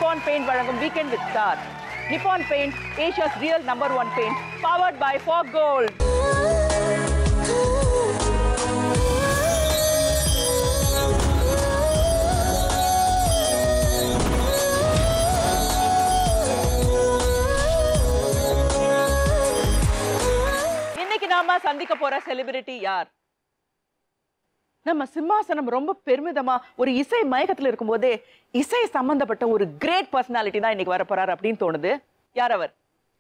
Nippon Paint வழங்கும் Weekend with Star. Nippon Paint, Asia's real #1 paint, powered by Fog Gold. இன்னைக்கு நாம சந்திக்க போற செலிபிரிட்டி யார்? நம்ம சிம்மாசனம் ரொம்ப பெருமிதமா ஒரு இசை மயக்கத்துல இருக்கும்போதே இசை சம்பந்தப்பட்ட ஒரு கிரேட் பர்சனாலிட்டி தான் இன்னைக்கு வரப்போறாரு அப்படின்னு தோணுது. யார் அவர்?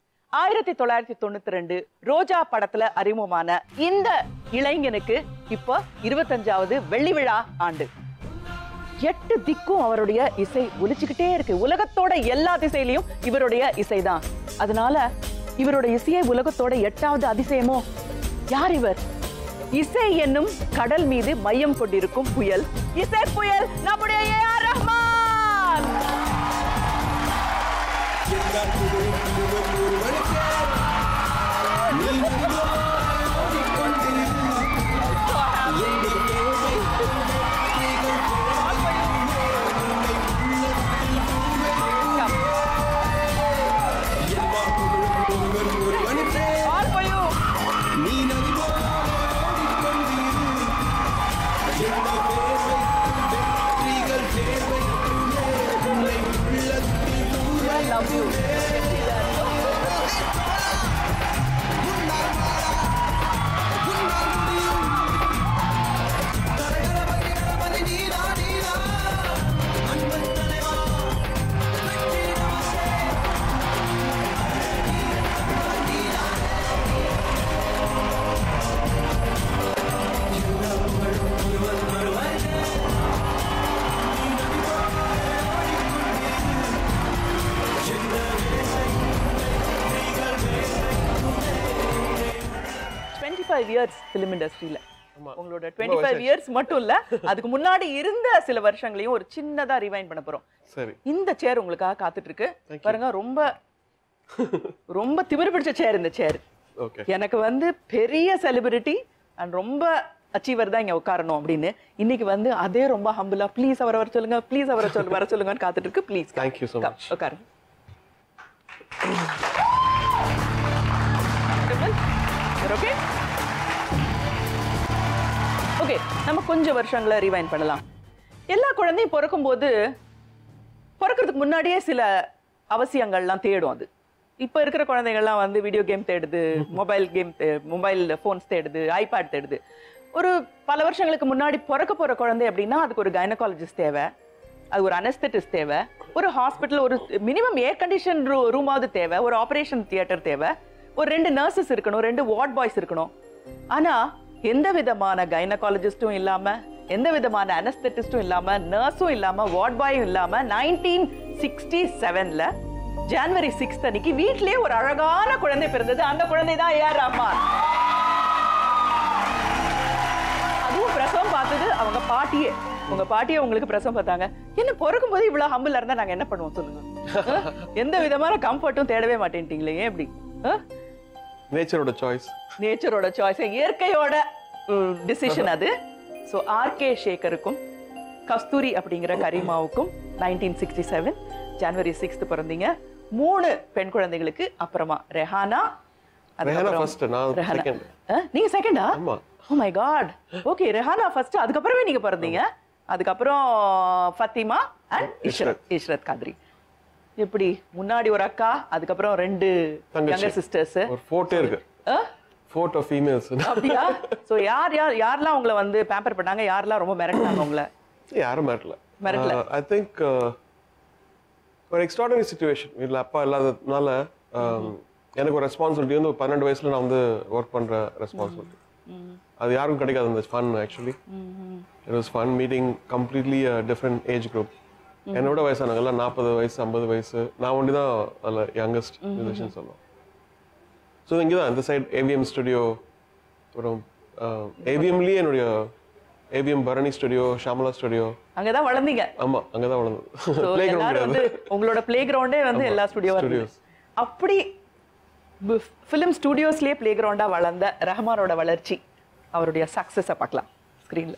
1992 ரோஜா படத்துல அறிமுகமான இந்த இளைஞனுக்கு இப்போ 25வது வெள்ளி விழா ஆண்டு. 8 திக்கும் அவருடைய இசை ஒலிச்சுக்கிட்டே இருக்கு. உலகத்தோட எல்லா திசையிலையும் இவருடைய இசைதான். அதனால இவருடைய இசையை உலகத்தோட 8வது அதிசயமோ. யார் இவர்? இசை என்னும் கடல் மீது மையம் கொண்டிருக்கும் புயல், இசை புயல் நம்முடைய A R. Rahman. Love you. years film industry ல உங்களோட 25 years மட்டும் இல்ல அதுக்கு முன்னாடி இருந்த சில வருஷங்களையும் ஒரு சின்னதா ரிவைண்ட் பண்ண போறோம். சரி, இந்த சேர் உங்களுக்காக காத்துட்டு இருக்கு பாருங்க. ரொம்ப ரொம்ப திமிரு பிடிச்ச சேர் இந்த சேர். ஓகே, எனக்கு வந்து பெரிய செலிபிரிட்டி அண்ட் ரொம்ப அச்சீவர் தான் இங்க உட்காரணும் அப்படின்னு இன்னைக்கு வந்து அதே ரொம்ப ஹம்பிளா ப்ளீஸ் அவரை வர சொல்லுங்க, ப்ளீஸ் அவரை வர சொல்லுங்கன்னு காத்துட்டு இருக்கு. Please. Thank you so much. உட்காருங்க. ஓகே ஓகே, நம்ம கொஞ்சம் வருஷங்களை ரிவைண்ட் பண்ணலாம். எல்லா குழந்தையும் பிறக்கும்போது பிறக்கிறதுக்கு முன்னாடியே சில அவசியங்கள்லாம் தேடும். அது இப்போ இருக்கிற குழந்தைகள்லாம் வந்து வீடியோ கேம் தேடுது, மொபைல் ஃபோன்ஸ் தேடுது, ஐபேட் தேடுது. ஒரு பல வருஷங்களுக்கு முன்னாடி பிறக்க போகிற குழந்தை அப்படின்னா அதுக்கு ஒரு கைனகாலஜிஸ்ட் தேவை, அது ஒரு அனஸ்தட்டிஸ்ட் தேவை, ஒரு ஹாஸ்பிட்டல் ஒரு மினிமம் ஏர் கண்டிஷன் ரூமாவது தேவை, ஒரு ஆப்ரேஷன் தியேட்டர் தேவை, ஒரு 2 நர்சஸ் இருக்கணும், 2 வார்ட் பாய்ஸ் இருக்கணும். ஆனால் எந்த விதமான கைனகாலஜிஸ்டும் இல்லாம, எந்த விதமான அனஸ்தட்டிஸ்டும் இல்லாம, நர்ஸும் இல்லாம, வார்ட் பாயும் இல்லாம 1967ல ஜனவரி 6 அன்னைக்கு வீட்லயே ஒரு அழகான குழந்தை பிறந்தது. அந்த குழந்தை தான் ஏ.ஆர். ரஹ்மான். அதுவும் பிரசவம் பார்த்தது அவங்க பாட்டியே. உங்க பாட்டியே உங்களுக்கு பிரசவம் பார்த்தாங்க. என்ன பிறக்கும் போது இவ்வளவு ஹம்பிளா இருந்தா நாங்க என்ன பண்ணுவோம் சொல்லுங்க? எந்த விதமான கம்ஃபர்ட்டும் தேடவே மாட்டேன்ட்டீங்களே, ஏன் எப்படி? நேச்சரோட சாய்ஸ், நேச்சரோட சாய்ஸ், இயற்கையோட டிசிஷன் அது. ஸோ ஆர்கே சேகருக்கும் கஸ்தூரி அப்படிங்கிற கரீமாவுக்கும் 1967 ஜனவரி 6 பிறந்தீங்க. 3 பெண் குழந்தைகளுக்கு அப்புறமா ரெஹானா, நீங்க செகண்டா? Oh my god. Okay, Rehana first, அதுக்கப்புறமே நீங்க பிறந்தீங்க. அதுக்கப்புறம் ஃபத்திமா அண்ட் இஷ்ரத் காத்ரி. எப்படி முன்னாடி ஒரு அக்கா, அதுக்கப்புறம் 2 யங்கர் சிஸ்டர்ஸ், ஒரு ஃபோட்டோ இருக்கு, ஃபோட்டோ ஃபீமேல்ஸ். அப்படியே சோ யாரெல்லாம் உங்களை வந்து பேம்பர் பண்ணாங்க, யாரெல்லாம் ரொம்ப மிரட்டினாங்க உங்களை? யாரும் மிரட்டல. ஐ திங்க் ஒரு எக்ஸ்ட்ராடனரி சிச்சுவேஷன். வீட்டில் அப்பா இல்லாததுனால எனக்கு ஒரு ரெஸ்பான்சிபிலிட்டி வந்து 12 வயசுல நான் வந்து ஒர்க் பண்ற ரெஸ்பான்சிபிலிட்டி. அது யாருக்கும் கிடைக்காது. அந்த fun actually it was fun meeting completely different age group. என்னோட வயசானவங்கலாம் 40 வயசு 50 வயசு. நான் ஒண்டி தான் அதில் யங்கஸ்ட் மியூசிஷியன் சொல்லுவோம். ஸோ இங்கே தான் இந்த சைட் ஏவிஎம் ஸ்டுடியோ, அப்புறம் ஏவிஎம்லேயே என்னுடைய ஏவிஎம் பரணி ஸ்டுடியோ, ஷாமலா ஸ்டுடியோ, அங்கதான் வளர்ந்தீங்க? ஆமா, அங்கதான் வளர்ந்தது. உங்களோட பிளே கிரவுண்டே வந்து எல்லா ஸ்டுடியோஸ். அப்படி ஃபிலிம் ஸ்டுடியோஸ்லயே பிளே கிரவுண்டா வளர்ந்த ரஹ்மானோட வளர்ச்சி, அவருடைய சக்சஸை பார்க்கலாம் ஸ்கிரீன்ல.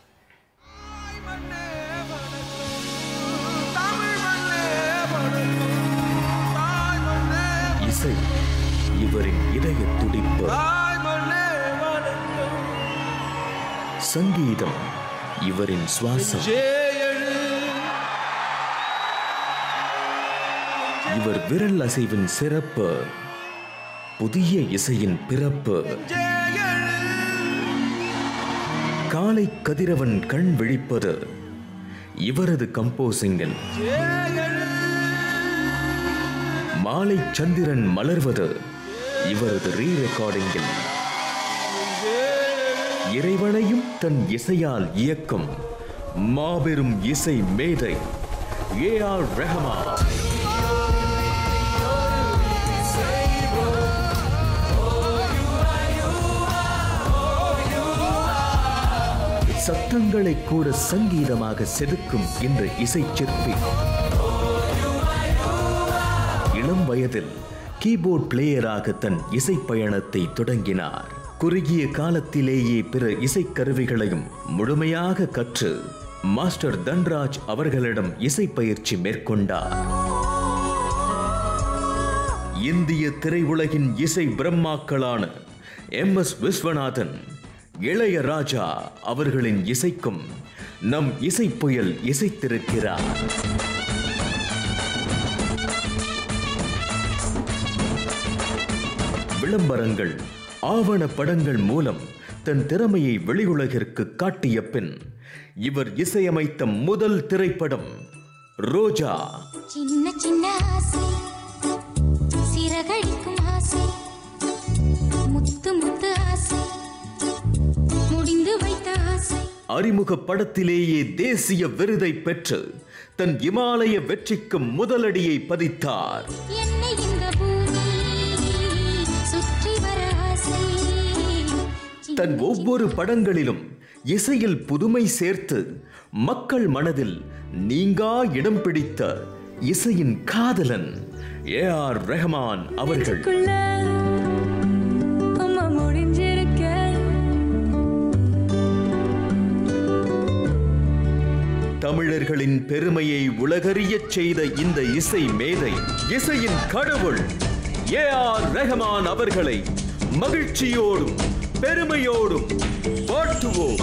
சங்கீதம் இவரின் சுவாசம். இவர் விரல் அசைவின் சிறப்பு, புதிய இசையின் பிறப்பு. காலை கதிரவன் கண் விழிப்பது இவரது கம்போசிங்கில். மாலை சந்திரன் மலர்வது இவரது ரீ ரெக்கார்டிங்கில். இறைவனையும் தன் இசையால் இயக்கும் மாபெரும் இசை மேதை ஏ.ஆர். ரஹ்மான். சத்தங்களை கூட சங்கீதமாக செதுக்கும் இந்த இசை சிற்பி. இளம் வயதில் கீபோர்ட் பிளேயராக தன் இசை பயணத்தை தொடங்கினார். குறுகிய காலத்திலேயே பிற இசைக்கருவிகளையும் முழுமையாக கற்று மாஸ்டர் தன்ராஜ் அவர்களிடம் இசை பயிற்சி மேற்கொண்டார். இந்திய திரையுலகின் இசை பிரம்மாக்களான எம்.எஸ். விஸ்வநாதன், இளையராஜா அவர்களின் இசைக்கும் நம் இசை புயல் இசைத்திருக்கிறார். விளம்பரங்கள், ஆவண படங்கள் மூலம் தன் திறமையை வெளியுலகிற்கு காட்டிய பின் இவர் இசையமைத்த முதல் திரைப்படம் ரோஜா. சின்ன சின்ன ஆசை, சிறகடிக்கும் ஆசை, முத்து முத்து ஆசை, முடிந்து வைத்த ஆசை. அறிமுக படத்திலேயே தேசிய விருதை பெற்று தன் இமாலய வெற்றிக்கு முதலடியை பதித்தார். என்னை இந்த பூமி சுற்றி வர ஆசை. தன் ஒவ்வொரு படங்களிலும் இசையில் புதுமை சேர்த்து மக்கள் மனதில் நீங்கா இடம் பிடித்த இசையின் காதலன் ஏ.ஆர். ரஹ்மான் அவர்கள். தமிழர்களின் பெருமையை உலகறியச் செய்த இந்த இசை மேதை, இசையின் கடவுள் ஏ.ஆர். ரஹ்மான் அவர்களை மகிழ்ச்சியோடும் பெருமையோடும் வாழ்த்துவோம்.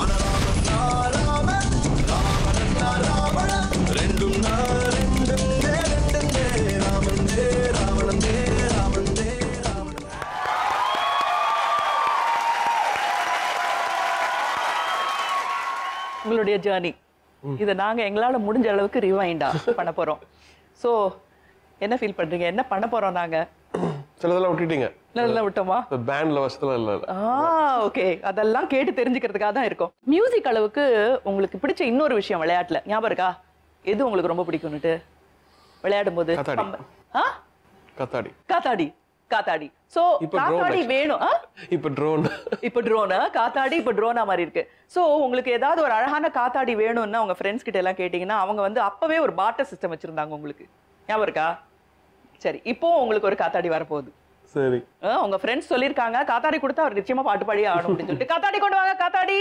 உங்களுடைய ஜர்னி இதை நாங்க எங்களால முடிஞ்ச அளவுக்கு ரிவைண்டா பண்ண போறோம். சோ என்ன ஃபீல் பண்றீங்க? என்ன பண்ண போறோம் நாங்க? சிலதெல்லாம் விட்டுட்டீங்க. நல்லா விட்டோமா? பேண்ட்ல வசத்துல இல்ல. ஓகே, அதெல்லாம் கேட்டு தெரிஞ்சுக்கிறதுக்காக தான் இருக்கும். மியூசிக் அளவுக்கு உங்களுக்கு பிடிச்ச இன்னொரு விஷயம் விளையாட்டுல ஞாபகம் இருக்கா? எது உங்களுக்கு ரொம்ப பிடிக்கும்னுட்டு விளையாடும் போது? காத்தாடி. காத்தாடி. காத்தாடி. சோ காத்தாடி வேணும். இப்ப ட்ரோன். இப்ப ட்ரோனா? காத்தாடி இப்ப ட்ரோனா மாதிரி இருக்கு. சோ உங்களுக்கு ஏதாவது ஒரு அழகான காத்தாடி வேணும்னா உங்க ஃப்ரெண்ட்ஸ் கிட்ட எல்லாம் கேட்டீங்கன்னா அவங்க வந்து அப்பவே ஒரு பார்ட்டர் சிஸ்டம் வச்சிருந்தாங்க உங்களுக்கு. ஞாபகம் இருக்கா? சரி, இப்போ உங்களுக்கு ஒரு காத்தாடி வரப்போகுது. சரி. உங்க ஃப்ரெண்ட்ஸ் சொல்லிருக்காங்க காத்தாடி கொடுத்தா அவர் நிச்சயமா பாட்டு பாடி ஆகணும் அப்படின்னு சொல்லிட்டு காத்தாடி கொண்டு வாங்க. காத்தாடி.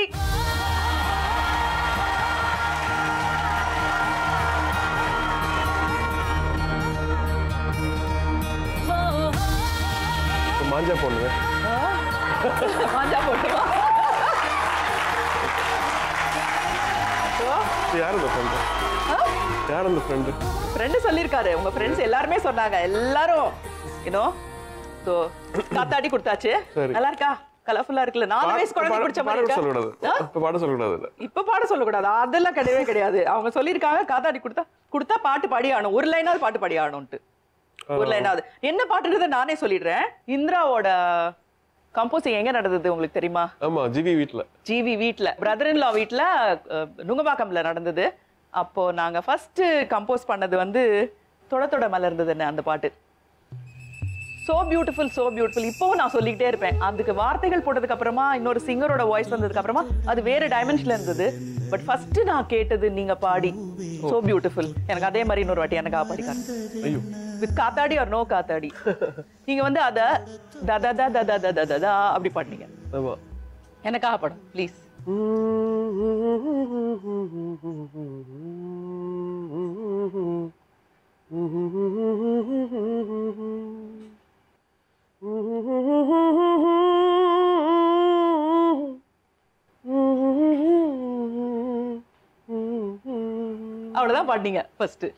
மாஞ்சா போடுங்க. மாஞ்சா போட்டுவா. யார் அந்த ஃப்ரெண்ட்? யார் அந்த ஃப்ரெண்ட்? ஃப்ரெண்ட் சொல்லிருக்காரு. உங்க ஃப்ரெண்ட்ஸ் எல்லாருமே சொன்னாங்க. எல்லாரும் சோ காத்தாடி கொடுத்தாச்சு. நல்லா இருக்கா? கலர்ஃபுல்லா இருக்குல்ல? 4 வயசு குழந்தை பிடிச்ச மாதிரி இருக்கா? இப்ப பாட சொல்லக்கூடாது. இப்ப பாட சொல்லக்கூடாது. அதெல்லாம் கிடையவே கிடையாது. அவங்க சொல்லிருக்காங்க காத்தாடி கொடுத்தா பாட்டு பாடி ஆகணும். ஒரு லைனாவது பாட்டு பாடி ஆகணும்ட்டு. ஒரு லைனாவது. என்ன பாட்டுன்றதை நானே சொல்லிடுறேன். இந்திராவோட கம்போசிங் எங்க நடந்தது உங்களுக்கு தெரியுமா? ஆமா, ஜிவி வீட்ல. ஜிவி வீட்ல, பிரதர் இன் லா வீட்ல, நுங்கபாக்கம்ல நடந்தது. அப்போ நாங்க ஃபர்ஸ்ட் கம்போஸ் பண்ணது வந்து தொட தொட மலர்ந்ததுன்னு அந்த பாட்டு. So beautiful, so beautiful. இப்போ நான் சொல்லிக்கிட்டே இருப்பேன். அதுக்கு வார்த்தைகள் போட்டதுக்கு அப்புறமா இன்னொரு சிங்கரோட வாய்ஸ் வந்ததுக்கு அப்புறமா அது வேற டைமென்ஷன்ல இருந்தது. பட் ஃபர்ஸ்ட் நான் கேட்டது நீங்க பாடி சோ பியூட்டிஃபுல். எனக்கு அதே மாதிரி இன்னொரு வாட்டி எனக்கு பாடி காட்டு. வித் காத்தாடி ஆர் நோ காத்தாடி. நீங்க வந்து அத த த த த த த த அப்படி பாடுனீங்க. எனக்காக பாடும் ப்ளீஸ். சினிமாவோட தான் பாடினீங்க ஃபர்ஸ்ட்.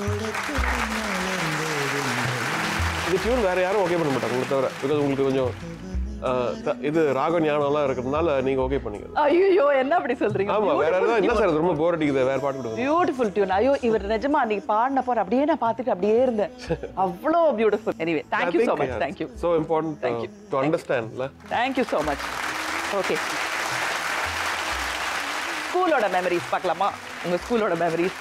இந்த டியூன் வேற யாரும் ஓகே பண்ண மாட்டாங்க உங்களை தவிர. பிகாஸ் உங்களுக்கு கொஞ்சம் இது ராக ஞானம்லாம் இருக்கிறதுனால நீங்க ஓகே பண்ணிக்கிறது. ஐயோ என்ன அப்படி சொல்றீங்க? ஆமா வேற ஏதாவது என்ன சார் ரொம்ப போர் அடிக்குது வேற பாட்டு கொடுங்க. Beautiful tune. ஐயோ இவர் நிஜமா நீ பாடின போற அப்படியே நான் பார்த்துட்டு அப்படியே இருந்தேன். அவ்வளோ beautiful. Anyway thank you so much. Thank you. So important to understand. Thank you so much. Okay. ஸ்கூலோட மெமரிஸ் பார்க்கலாமா? உங்க ஸ்கூலோட memories.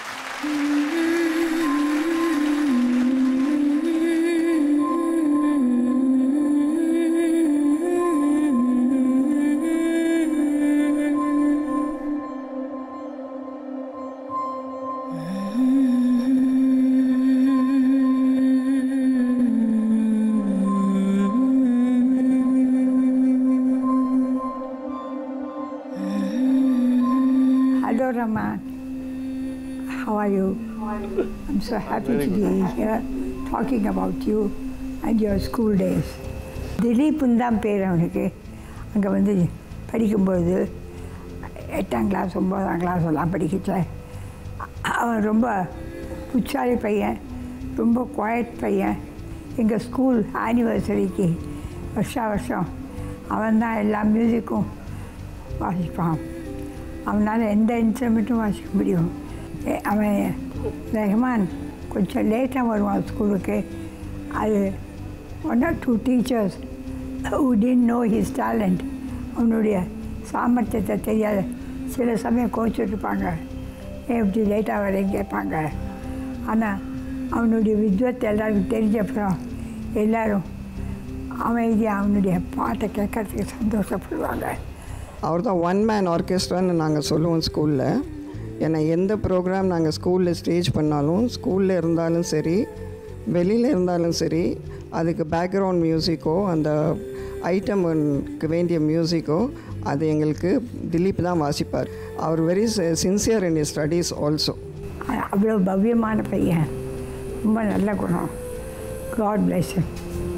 Hello, Raman. How are you? I'm so happy to be here talking about you and your school days. திலீப்னு தான் பேர் அவனுக்கு. அங்கே வந்து படிக்கும்போது 8ஆம் கிளாஸ் 9ஆம் கிளாஸ் எல்லாம் படிக்கிச்சேன். அவன் ரொம்ப புச்சாரி பையன், ரொம்ப குவாய்ட் பையன். எங்கள் ஸ்கூல் ஆனிவர்சரிக்கு வருஷம் அவன் தான் எல்லா மியூசிக்கும் வாசிப்பான். அவனால் எந்த இன்ஸ்ட்ருமெண்ட்டும் வாசிக்க முடியும். அவன் ரஹ்மான் கொஞ்சம் லேட்டாக வருவான் ஸ்கூலுக்கு. அது 1 or 2 teachers who didn't know his talent, அவனுடைய சாமர்த்தியத்தை தெரியாத சில சமயம் கோச்சிட்ருப்பாங்க. ஏன் இப்படி லேட்டாக வரேன்னு கேட்பாங்க. ஆனால் அவனுடைய வித்வத்தை எல்லாருக்கும் தெரிஞ்சப்புறம் எல்லோரும் அமைதியாக அவனுடைய பாட்டை கேட்கறதுக்கு சந்தோஷப்படுவாங்க. அவர் தான் ஒன் மேன் ஆர்கெஸ்ட்ரான்னு நாங்கள் சொல்லுவோம் ஸ்கூலில். ஏன்னா எந்த ப்ரோக்ராம் நாங்கள் ஸ்கூலில் ஸ்டேஜ் பண்ணாலும், ஸ்கூலில் இருந்தாலும் சரி வெளியில் இருந்தாலும் சரி, அதுக்கு பேக்ரவுண்ட் மியூசிக்கோ அந்த ஐட்டமுக்கு வேண்டிய மியூசிக்கோ அது எங்களுக்கு திலீப் தான் வாசிப்பார். அவர் very sincere in his studies also. அவ்வளோ பவ்யமான பையன், ரொம்ப நல்ல குணம். God bless him.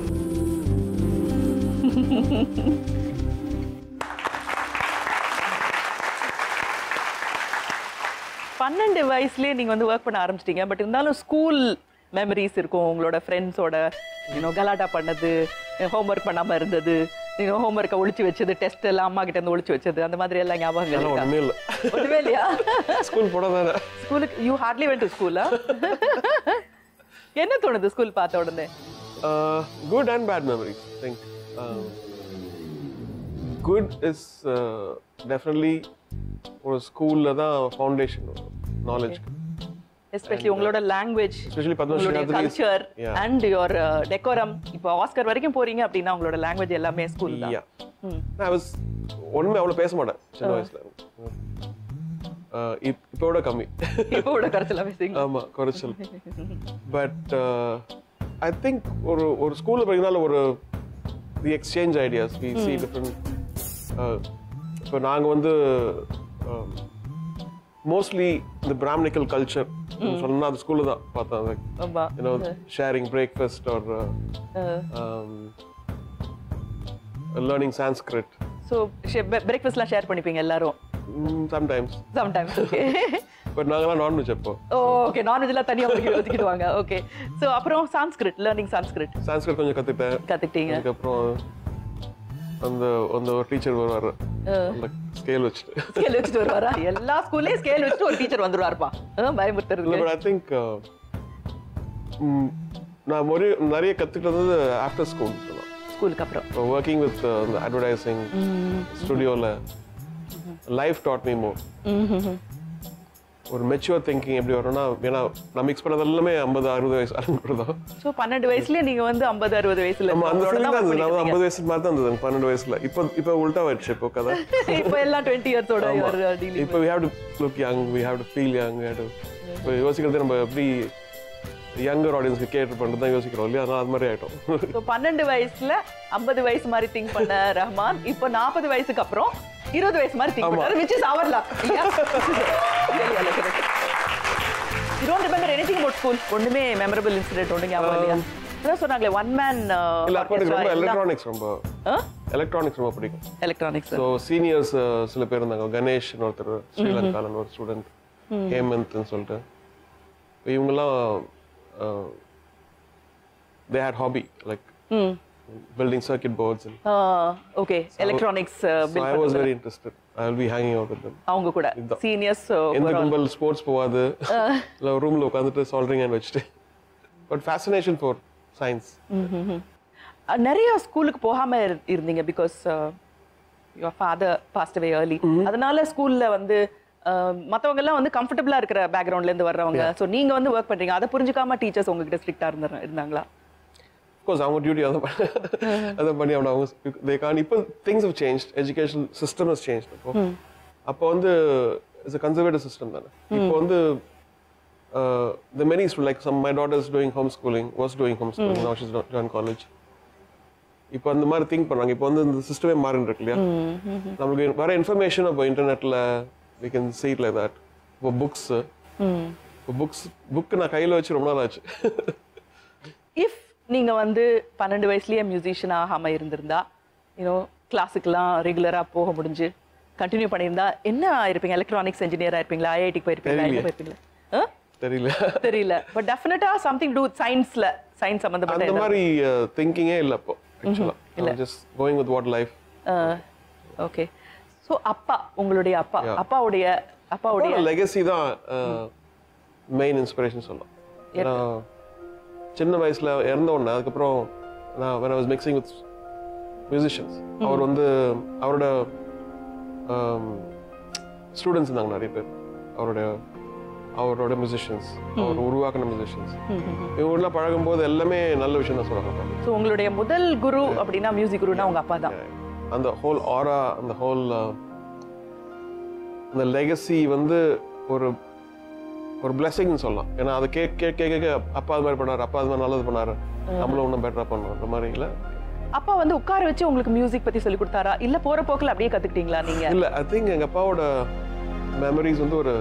12 வயசுலேயே நீங்கள் வந்து ஒர்க் பண்ண ஆரம்பிச்சிட்டீங்க. பட் இருந்தாலும் ஸ்கூல் மெமரிஸ் இருக்கும் உங்களோட ஃப்ரெண்ட்ஸோட. கலாட்டா பண்ணது, ஹோம்ஒர்க் பண்ணாமல் இருந்தது, ஹோம்ஒர்க்கை ஒழிச்சு வச்சது, டெஸ்ட் எல்லாம் அம்மா கிட்ட இருந்து ஒழிச்சு வச்சது, அந்த மாதிரி எல்லாம் ஞாபகங்கள் ஒன்றுமே இல்லையா? ஸ்கூல் போனதானே. ஸ்கூலுக்கு யூ ஹார்ட்லி வென்ட் டு ஸ்கூலா? என்ன தோணுது ஸ்கூல் பார்த்த உடனே? Good and bad memories. Think good is definitely ஒரு ஸ்கூலில் தான் ஃபவுண்டேஷன் நாலேஜ். எஸ்பெஷலி உங்களோட லாங்குவேஜ், உங்களுடைய கல்ச்சர் அண்ட் யுவர் டெக்கோரம். இப்போ ஆஸ்கர் வரைக்கும் போறீங்க அப்படின்னா உங்களோட லாங்குவேஜ் எல்லாமே ஸ்கூல் தான். நான் ஒண்ணுமே அவ்வளோ பேச மாட்டேன் சின்ன வயசுல. இப்போட கம்மி, இப்போட குறைச்சல் பேசுங்க. ஆமா குறைச்சல். பட் ஐ திங்க் ஒரு ஸ்கூல்ல படிக்கிறதுனால ஒரு the exchange ideas, we see different. இப்போ நாங்கள் வந்து மோஸ்ட்லி இந்த பிராமணிக்கல் கல்ச்சர் சொன்னா அது ஸ்கூல்ல தான் பார்த்தேன். Sharing breakfast or learning Sanskrit. So பிரேக்ஃபாஸ்ட்லாம் ஷேர் பண்ணிப்பீங்க எல்லாரும்? சம்டைம்ஸ். ஓகே. பட் நாங்களாம் நான்வெஜ் அப்போ. ஓகே, நான்வெஜ்லாம் தனியாக ஒதுக்கிடுவாங்க. ஓகே. ஸோ அப்புறம் சான்ஸ்கிரிட், லேர்னிங் சான்ஸ்கிரிட் கொஞ்சம் கற்றுக்கிட்டீங்க. அதுக்கப்புறம் அந்த ஒரு டீச்சர் வருவாரு, ஸ்கேல் வச்சுட்டு வருவாரா? எல்லா ஸ்கூல்லயும் ஸ்கேல் வச்சுட்டு ஒரு டீச்சர் வந்துருவாருப்பா, பயமுறுத்துறது. பட் ஐ திங்க் நான் நிறைய கத்துக்கிட்டது ஆஃப்டர் ஸ்கூல். ஸ்கூலுக்கு அப்புறம் ஒர்க்கிங் வித் அட்வர்டைசிங் ஸ்டுடியோல லைஃப் டாட் மீ மோர். ஒரு மெச்சூர் திங்கிங் எப்படி வரும்னா, ஏன்னா நான் மிக்ஸ் பண்ணது எல்லாமே 50-60 வயசு ஆரம்பிக்கிறதும். ஸோ 12 வயசுல நீங்க வந்து 50-60 வயசுல அந்த ஃபீலிங் தான் இருந்தது. 50 வயசு மாதிரி தான் இருந்தது 12 வயசுல. இப்போ உல்டா ஆயிடுச்சு. இப்போ கதை இப்போ எல்லாம் 20 இயர்ஸோட டீலிங். இப்போ we have to look young, we have to feel young. இப்போ யோசிக்கிறது நம்ம எப்படி யங்கர் ஆடியன்ஸ்க்கு கேட்டர் பண்ணிட்டு தான் யோசிக்கிறோம் இல்லையா? அதனால அது மாதிரி ஆயிட்டோம். ஸோ 12 வயசுல 50 வயசு மாதிரி திங்க் பண்ண ரஹ்மான் இப்போ 40 வயசுக்கு அப்புறம் 20 வயசு மாதிரி திங்க் பண்றாரு, which is our luck. You don't remember anything about school? ஒண்ணுமே மெமரபிள் இன்சிடென்ட் ஒண்ணு ஞாபகம் இல்லையா? அதான் சொன்னாங்களே ஒன் மேன். இல்ல அப்போ எனக்கு ரொம்ப எலக்ட்ரானிக்ஸ் ரொம்ப பிடிக்கும். எலக்ட்ரானிக்ஸ். ஸோ சீனியர்ஸ் சில பேர் இருந்தாங்க. கணேஷ் ஒருத்தர், ஸ்ரீலங்கால ஒரு ஸ்டூடெண்ட், ஹேமந்த்னு சொல்லிட்டு இவங்கெல்லாம் they had hobby like building circuit boards and okay electronics so I was very interested. I will be hanging out with them. அவங்க கூட சீனியர்ஸ் எந்த கும்பல் ஸ்போர்ட்ஸ் போவாது இல்லை ரூமில் உட்காந்துட்டு சால்ட்ரிங் அண்ட் வச்சுட்டு பட் ஃபேசினேஷன் ஃபார் சயின்ஸ். நிறைய ஸ்கூலுக்கு போகாம இருந்தீங்க because your father passed away early. அதனால ஸ்கூல்ல வந்து மற்றவங்க எல்லாம் வந்து கம்ஃபர்டபுளா இருக்கிற பேக்ரவுண்ட்ல இருந்து வர்றவங்க. ஸோ நீங்க வந்து ஒர்க் பண்றீங்க, அதை புரிஞ்சுக்காம டீச்சர்ஸ் உங்ககிட்ட ஸ்ட்ரிக்டா இருந்தாங்களா? கோர்ஸ் அவங்க டியூட்டி அதை பண்ணி அவங்க இப்போ things have change, education system has change. அப்போ வந்து இட்ஸ் அ கன்சர்வேட்டிவ் சிஸ்டம் தானே. இப்போ வந்து the many students like my daughter is doing homeschooling, was doing homeschooling, now she's joined college. இப்போ அந்த மாதிரி திங்க் பண்ணாங்க. இப்போ வந்து இந்த சிஸ்டமே மாறிட்டு இருக்கு இல்லையா? நம்மளுக்கு வர இன்ஃபர்மேஷன் இப்போ இன்டர்நெட்ல we can see it like that. இப்போ புக் நான் கையில வச்சு ரொம்ப நாள் ஆச்சு. இஃப் நீங்க வந்து 12 வயசுலயே மியூசிஷியன் ஆகாம இருந்திருந்தா, கிளாஸுக்கெல்லாம் ரெகுலரா போக முடிஞ்சு கண்டினியூ பண்ணியிருந்தா என்ன ஆயிருப்பீங்க? Electronics engineer ஆயிருப்பீங்களா? ஐஐடிக்கு போயிருப்பீங்களா? தெரியல. பட் டெஃபினட்டா சம்திங் டு சயின்ஸ்ல, சயின்ஸ் சம்பந்தப்பட்ட அந்த மாதிரி திங்கிங்கே இல்ல அப்போ. ஆக்சுவலா just going with what life. Okay. So உங்களுடைய அப்பாவுடைய லெகசி தான் மெயின் இன்ஸ்பிரேஷன் சொல்லலாம். ஏன்னா சின்ன வயசுல இறந்த உடனே அதுக்கப்புறம் நான் when I was mixing with musicians, அவர் வந்து அவரோட ஸ்டூடெண்ட்ஸ் இருந்தாங்க நிறைய பேர், அவரோட மியூசிஷியன்ஸ், அவர் உருவாக்கின மியூசிஷியன்ஸ். இவங்களெல்லாம் பழகும் போது எல்லாமே நல்ல விஷயம் தான் சொல்றாங்க. ஸோ உங்களுடைய முதல் குரு அப்படின்னா மியூசிக் குருனா உங்க அப்பா தான். அந்த ஹோல் ஆரா, அந்த ஹோல் அந்த லெகசி வந்து ஒரு பிளெஸிங்னு சொல்லலாம். ஏன்னா அதை கேட்க அப்பா அது மாதிரி பண்ணாரு, அப்பா அது மாதிரி நல்லது பண்ணாரு, நம்மளும் இன்னும் பெட்டரா பண்ணணும் அந்த மாதிரி. இல்லை அப்பா வந்து உட்கார வச்சு உங்களுக்கு மியூசிக் பத்தி சொல்லி கொடுத்தாரா, இல்ல போற போக்குல அப்படியே கத்துக்கிட்டீங்களா நீங்க? இல்ல, ஐ திங்க் எங்க அப்பாவோட மெமரிஸ் வந்து ஒரு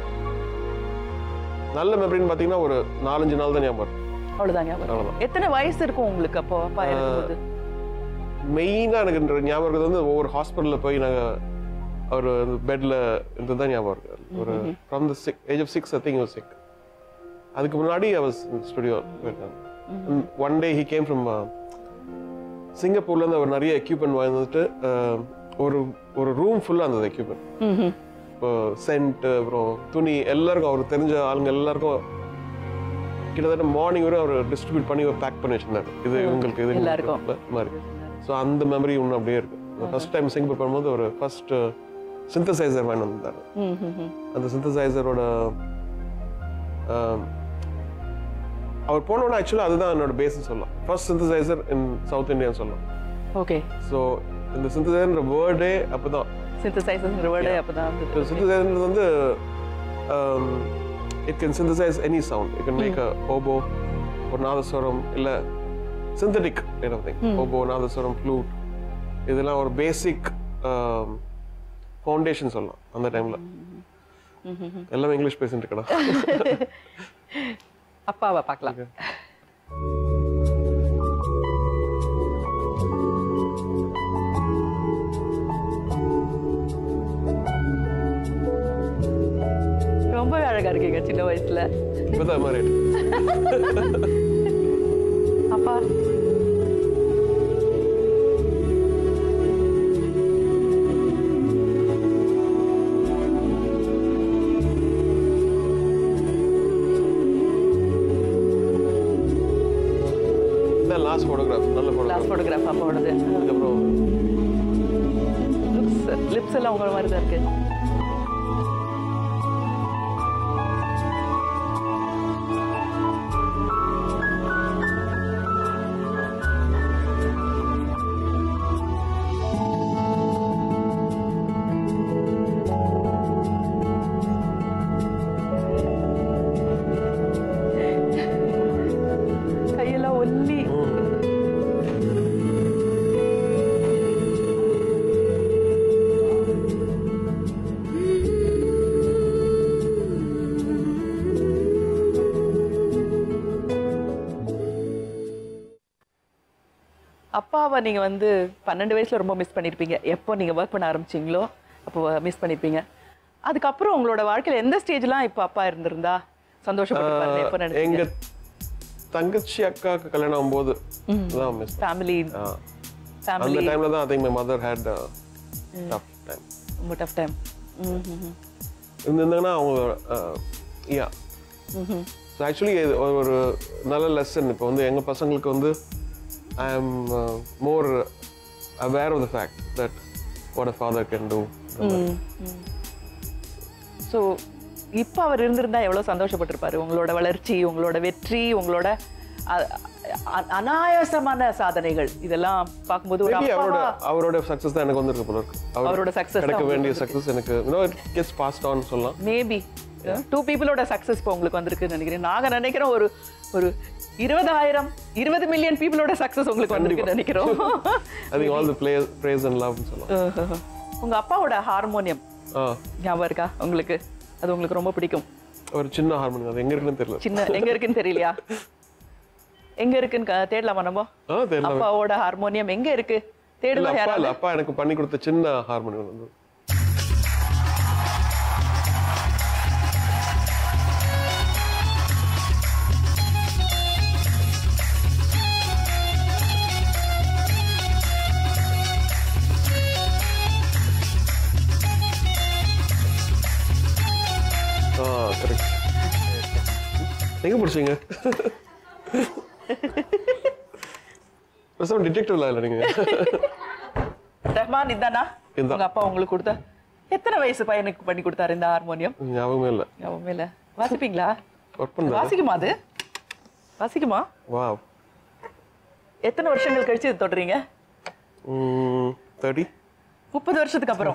நல்ல மெமரின்னு பாத்தீங்கன்னா ஒரு 4-5 நாள் தான் ஞாபகம். அவ்வளவுதான் ஞாபகம். எத்தனை வயசு இருக்கும் உங்களுக்கு அப்போ அப்பா இருக்கும்போது? மெயினா எனக்கு ஞாபகம் இருக்கிறது வந்து ஒவ்வொரு ஹாஸ்பிட்டல்ல போய் நாங்க ஒரு பெட்ல இருந்தது தான் ஞாபகம் இருக்கு. ஒரு from the age of 6 I think he was sick. அதுக்கு முன்னாடி I was in studio. One day he came from சிங்கப்பூர்ல இருந்து அவர் நிறைய எக்யூப்மெண்ட் வாங்கிட்டு ஒரு ரூம் ஃபுல்லா இருந்தது எக்யூப்மெண்ட். இப்போ சென்ட், அப்புறம் துணி, எல்லாருக்கும் அவர் தெரிஞ்ச ஆளுங்க எல்லாருக்கும் கிட்டத்தட்ட மார்னிங் வரை அவர் டிஸ்ட்ரிபியூட் பண்ணி பேக் பண்ணி வச்சிருந்தாரு. இது இவங்களுக்கு இது எல்லாருக்கும் மாதிரி. ஸோ அந்த மெமரி இன்னும் அப்படியே இருக்கு. ஃபர்ஸ்ட் டைம் சிங்கப்பூர் பண்ணும்போது ஒரு ஃபர்ஸ்ட் சிந்தசைசர் வாங்கி வந்தாரு. அந்த சிந்தசைசரோட அவர் போனோன்னா ஆக்சுவலாக அதுதான் என்னோட பேஸ்ன்னு சொல்லலாம். ஃபர்ஸ்ட் சிந்தசைசர் இன் சவுத் இந்தியான்னு சொல்லலாம். ஓகே. ஸோ இந்த சிந்தசைசர்ன்ற வேர்டே அப்போதான். சிந்தசைசர்ன்ற வேர்டே அப்போதான். சிந்தசைசர் வந்து it can synthesize any sound. You can make a oboe or nadaswaram illa synthetic kind of thing. Oboe, nadaswaram, flute. இதெல்லாம் ஒரு பேசிக் ஃபவுண்டேஷன் சொல்லலாம் அந்த டைம்ல. எல்லாமே இங்கிலீஷ் பேசிட்டு இருக்கடா. அப்பாவை பார்க்கலாம். ரொம்பவே அழகா இருக்கீங்க சின்ன வயசுல. இப்பதான் மாதிரி அப்பா லாஸ்ட் ஃபோட்டோகிராஃப், நல்ல ஃபோட்டோகிராஃப் அப்பாவோடது. அதுக்கப்புறம் லிப்ஸ் எல்லாம் உங்கள மாதிரி தான் இருக்கு. கையெல்லாம் ஒல்லி. அப்பாவை நீங்க வந்து 12 வயசுல ரொம்ப மிஸ் பண்ணிருப்பீங்க. எப்போ நீங்க ஒர்க் பண்ண ஆரம்பிச்சீங்களோ அப்போ மிஸ் பண்ணிருப்பீங்க. அதுக்கப்புறம் உங்களோட வாழ்க்கையில எந்த ஸ்டேஜ்லாம் இப்போ அப்பா இருந்திருந்தா சந்தோஷப்பட்டிருப்பாரு எப்போ எங்க நினைச்சீங்க? தங்கச்சி அக்காக்கு கல்யாணம் ஆகும்போது தான் மிஸ் ஃபேமிலி அந்த டைம்ல தான் I think my mother had tough time ரொம்ப டஃப் டைம். இருந்திருந்தாங்கன்னா அவங்க யா ஸோ ஆக்சுவலி ஒரு நல்ல லெசன் இப்போ வந்து எங்கள் பசங்களுக்கு வந்து I am more aware of the fact that what a father can do. So இப்போ அவர் இருந்திருந்தா எவ்வளோ சந்தோஷப்பட்டிருப்பாரு. உங்களோட வளர்ச்சி, உங்களோட வெற்றி, உங்களோட அனாயாசமான சாதனைகள் இதெல்லாம் பார்க்கும்போது ஒரு அவரோட சக்ஸஸ் தான் எனக்கு வந்திருக்கு போல இருக்கு. அவரோட சக்ஸஸ் கிடைக்க வேண்டிய சக்ஸஸ் எனக்கு இட் கெட்ஸ் பாஸ்ட் ஆன் சொல்லலாம். மேபி 2 பீப்புளோட சக்ஸஸ் இப்போ உங்களுக்கு வந்திருக்குன்னு நினைக்கிறேன். நாங்க நினைக்கிறோம் ஒரு 20 மில்லியன் பீப்புளோட சக்ஸஸ் உங்களுக்கு வந்திருக்குன்னு நினைக்கிறோம். I think all the praise and love னு சொல்லலாம். உங்க அப்பாவோட ஹார்மோனியம் ஞாபகம் இருக்கா உங்களுக்கு? அது உங்களுக்கு ரொம்ப பிடிக்கும். ஒரு சின்ன ஹார்மோனியம், அது எங்க இருக்குன்னு தெரியல. சின்ன எங்க இருக்குன்னு தெரியலையா? எங்க இருக்குன்னு தேடலாமா நம்ம? அப்பாவோட ஹார்மோனியம் எங்க இருக்கு தேடலாம். யாரால? அப்பா எனக்கு பண்ணி கொடுத்த சின்ன ஹார்மோனியம் வந்து கரெக்ட். எங்க பிடிச்சீங்க? டிடெக்டிவ்ல இல்ல நீங்க? ரஹ்மான் இதானா உங்க அப்பா உங்களுக்கு கொடுத்த? எத்தனை வயசு பையனுக்கு பண்ணி கொடுத்தாரு இந்த ஹார்மோனியம்? ஞாபகமே இல்ல. ஞாபகமே இல்ல. வாசிப்பீங்களா? ஒர்க் பண்றேன். வாசிக்குமா அது? வாசிக்குமா? வாவ். எத்தனை வருஷங்கள் கழிச்சு இது தொடறீங்க? 30 வருஷத்துக்கு அப்புறம்.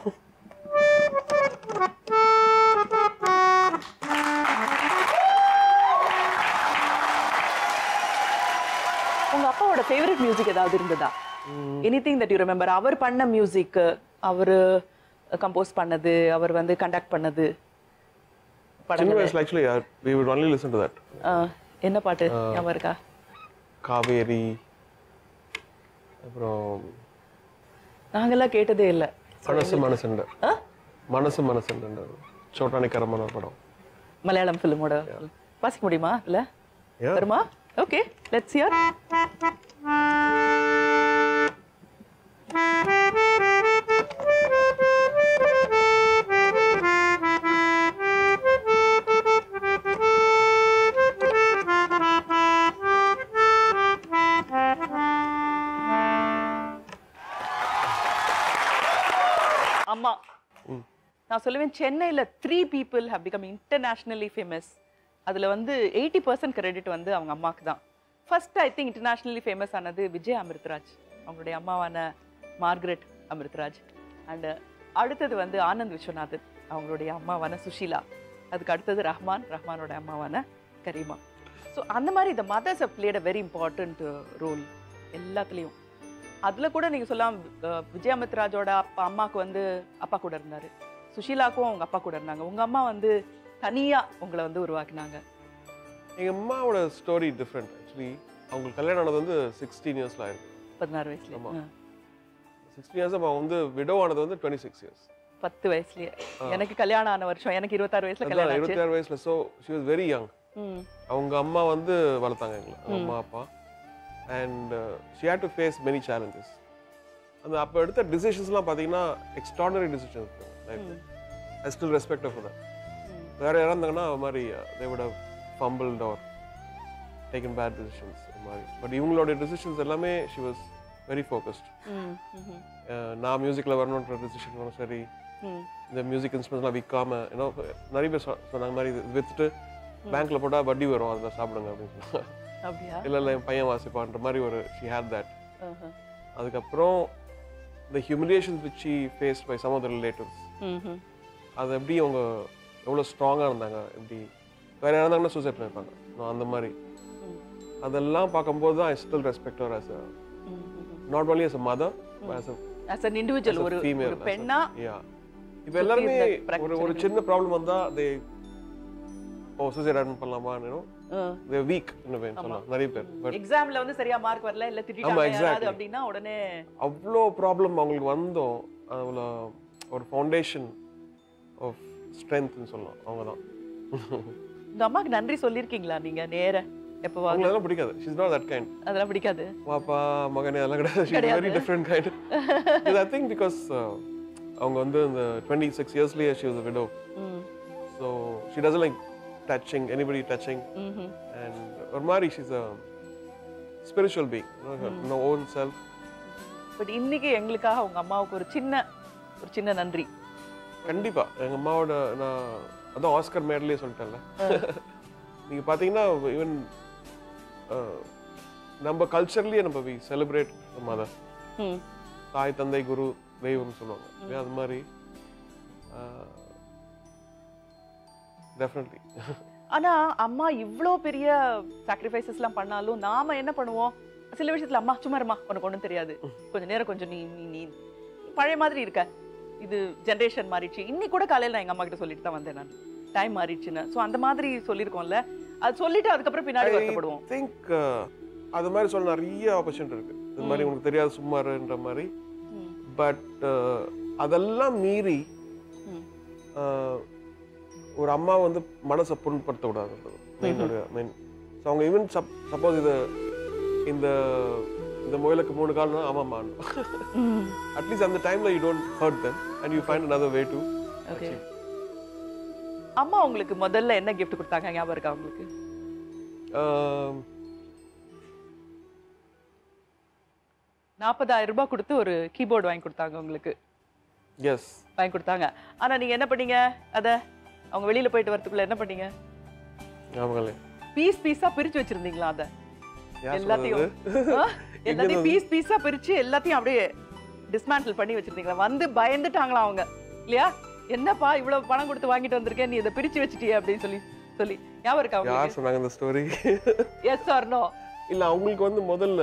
உங்க அப்பாவோட ஃபேவரட் மியூசிக் ஏதாவது இருந்ததா? Anything that you remember? அவர் பண்ண மியூசிக், அவர் கம்போஸ் பண்ணது, அவர் வந்து கண்டக்ட் பண்ணது actually we would only listen to that. என்ன பாட்டு ஞாபகம் இருக்கா? காவேரி, அப்புறம் நாங்கெல்லாம் கேட்டதே இல்ல. மனசு மனசுண்ட சோட்டானி கரமான படம், மலையாளம் ஃபிலிமோட. வாசிக்க முடியுமா இல்ல? வருமா? Okay, let's hear. அம்மா, நான் சொல்லுவேன் சென்னையில் 3 people have become internationally famous. அதில் வந்து 80% கிரெடிட் வந்து அவங்க அம்மாவுக்கு தான். First I think internationally famous ஆனது விஜய் அமிர்தராஜ், அவங்களுடைய அம்மாவான மார்கரெட் அமிர்தராஜ். அண்டு அடுத்தது வந்து ஆனந்த் விஸ்வநாதன், அவங்களுடைய அம்மாவான சுஷீலா. அதுக்கு அடுத்தது ரஹ்மானோட அம்மாவான கரீமா. ஸோ அந்த மாதிரி இந்த mothers have played a very important role எல்லாத்துலேயும். அதில் கூட நீங்கள் சொல்லலாம், விஜய் அமிர்தராஜோட அம்மாவுக்கு வந்து அப்பா கூட இருந்தார், சுஷீலாக்கும் அவங்க அப்பா கூட இருந்தாங்க. உங்கள் அம்மா வந்து தனியாக உங்களை வந்து உருவாக்கினாங்க. எங்கள் அம்மாவோட ஸ்டோரி டிஃப்ரெண்ட். ஆக்சுவலி அவங்களுக்கு கல்யாணம் ஆனது வந்து 16 இயர்ஸில் ஆயிருக்கு. 16 வயசுல. 16 இயர்ஸ். அப்போ வந்து விடோ ஆனது வந்து 26 இயர்ஸ். 10 வயசுலயே. எனக்கு கல்யாணம் ஆன வருஷம் எனக்கு 26 வயசுல கல்யாணம் ஆச்சு. 26 வயசுல. So she was very young. அவங்க அம்மா வந்து வளர்த்தாங்க எங்களை, அம்மா அப்பா. And she had to face many challenges. அந்த அப்போ எடுத்த டிசிஷன்ஸ்லாம் பார்த்தீங்கன்னா extraordinary decisions. I still respect for that. வேற யாராக இருந்தாங்கன்னா அது மாதிரி they would have fumbled or taken bad decisions மாதிரி. பட் இவங்களோட டிசிஷன்ஸ் எல்லாமே she was very focused. நான் மியூசிக்கில் வரணுன்ற டிசிஷன் சரி, இந்த மியூசிக் இன்ஸ்ட்ருமெண்ட்ஸ்லாம் விற்காம ஏன்னா நிறைய பேர் சொன்னாங்க மாதிரி வித்துட்டு பேங்க்ல போட்டால் வட்டி வரும், அதில் சாப்பிடுங்க அப்படின்னு சொன்னாங்க. இல்லை என் பையன் வாசிப்பான்ற மாதிரி ஒரு she had that. அதுக்கப்புறம் the humiliations which she faced by some of the relatives, அது எப்படி அவங்க எவ்வளோ ஸ்ட்ராங்காக இருந்தாங்க, எப்படி வேற யாராவது இருந்தாங்கன்னா சூசைட் பண்ணியிருப்பாங்க. நான் அந்த மாதிரி அதெல்லாம் பார்க்கும்போது தான் I still respect her as a not only as a mother but as an individual, ஒரு பெண்ணா. இப்போ எல்லாருமே ஒரு சின்ன ப்ராப்ளம் வந்தா they சூசைட் அட்டன் பண்ணலாமான்னு they are weak in a way சொல்லலாம் நிறைய பேர். பட் எக்ஸாம்ல வந்து சரியா மார்க் வரல இல்ல திட்டிட்டாங்க அப்படினா உடனே அவ்ளோ ப்ராப்ளம் அவங்களுக்கு வந்தோம். அவ்வளோ ஒரு ஃபவுண்டேஷன் ஆஃப் ஸ்ட்ரென்த்னு சொல்லலாம். அவங்க தான். உங்க அம்மாக்கு நன்றி சொல்லியிருக்கீங்களா நீங்க நேர எப்பவாவது? அவங்களுக்கு அதெல்லாம் பிடிக்காது. She is not that kind. அதெல்லாம் பிடிக்காது. பாப்பா மகனே அதெல்லாம் கிடையாது. She is very different kind. I think because அவங்க வந்து இந்த 26 yearsலயே she was a widow. So she doesn't like touching anybody touching. And ஒரு மாதிரி she's a spiritual being, her own self. பட் இன்னைக்கு எங்களுக்காக உங்க அம்மாவுக்கு ஒரு சின்ன நன்றி. கண்டிப்பா எங்க அம்மாவோட நான் அதான் ஆஸ்கர் மேடலே சொல்லிட்டேன்ல. நீங்க பாத்தீங்கன்னா ஈவன் நம்ம கல்ச்சர்லயே நம்ம வி செலிப்ரேட் மதர். தாய் தந்தை குரு தெய்வம் சொல்லுவாங்க. அது மாதிரி டெஃபினெட்லி. ஆனா அம்மா இவ்ளோ பெரிய சாக்ரிஃபைசஸ்லாம் பண்ணாலும் நாம என்ன பண்ணுவோம்? சில விஷயத்துல அம்மா சும்மா இருமா, உனக்கு ஒண்ணும் தெரியாது, கொஞ்ச நேரம் கொஞ்சம் நீ பழைய மாதிரி இருக்க, இது ஜெனரேஷன் மாறிடுச்சு. இன்னி கூட காலையில நான் எங்க அம்மா கிட்ட சொல்லிட்டு தான் வந்தேன், நான் டைம் மாறிடுச்சுன்னு. ஸோ அந்த மாதிரி சொல்லியிருக்கோம்ல, அது சொல்லிட்டு அதுக்கப்புறம் பின்னாடி வருத்தப்படுவோம். ஐ திங்க் அது மாதிரி சொல்ல நிறைய ஆப்பர்ச்சுனிட்டி இருக்கு. இது மாதிரி உனக்கு தெரியாது சும்மாருன்ற மாதிரி. பட் அதெல்லாம் மீறி ஒரு அம்மா வந்து மனசை புண்படுத்த விடாதுன்றது மெயின். ஸோ அவங்க ஈவன் சப்போஸ் இது இந்த முயலுக்கு 3 கால்னா ஆமாம்மா, அட்லீஸ்ட் அந்த டைம்ல you don't hurt them and you find another way to achieve. அம்மா உங்களுக்கு முதல்ல என்ன gift கொடுத்தாங்க ஞாபகம் இருக்கா உங்களுக்கு? 40,000 ரூபாய் கொடுத்து ஒரு கீபோர்டு வாங்கி கொடுத்தாங்க உங்களுக்கு. எஸ், வாங்கி கொடுத்தாங்க. ஆனா நீங்க என்ன பண்ணீங்க? அத அவங்க வெளியில போயிட்டு வரதுக்குள்ள என்ன பண்ணீங்க? ஞாபகம்ல பீஸா பிரிச்சு வச்சிருந்தீங்களா? அத எல்லாத்தையும் பீஸா பிரிச்சு எல்லாத்தையும் அப்படியே டிஸ்மேண்டில் பண்ணி வச்சிருந்தீங்களா? வந்து பயந்துட்டாங்களா அவங்க இல்லையா? என்னப்பா இவ்வளவு பணம் கொடுத்து வாங்கிட்டு வந்திருக்கேன், நீ இதை பிரிச்சு வச்சிட்டியே அப்படின்னு சொல்லி ஞாபகம் இருக்கா உங்களுக்கு? யார் சொன்னாங்க இந்த ஸ்டோரி? S R no? இல்ல, அவங்களுக்கு வந்து முதல்ல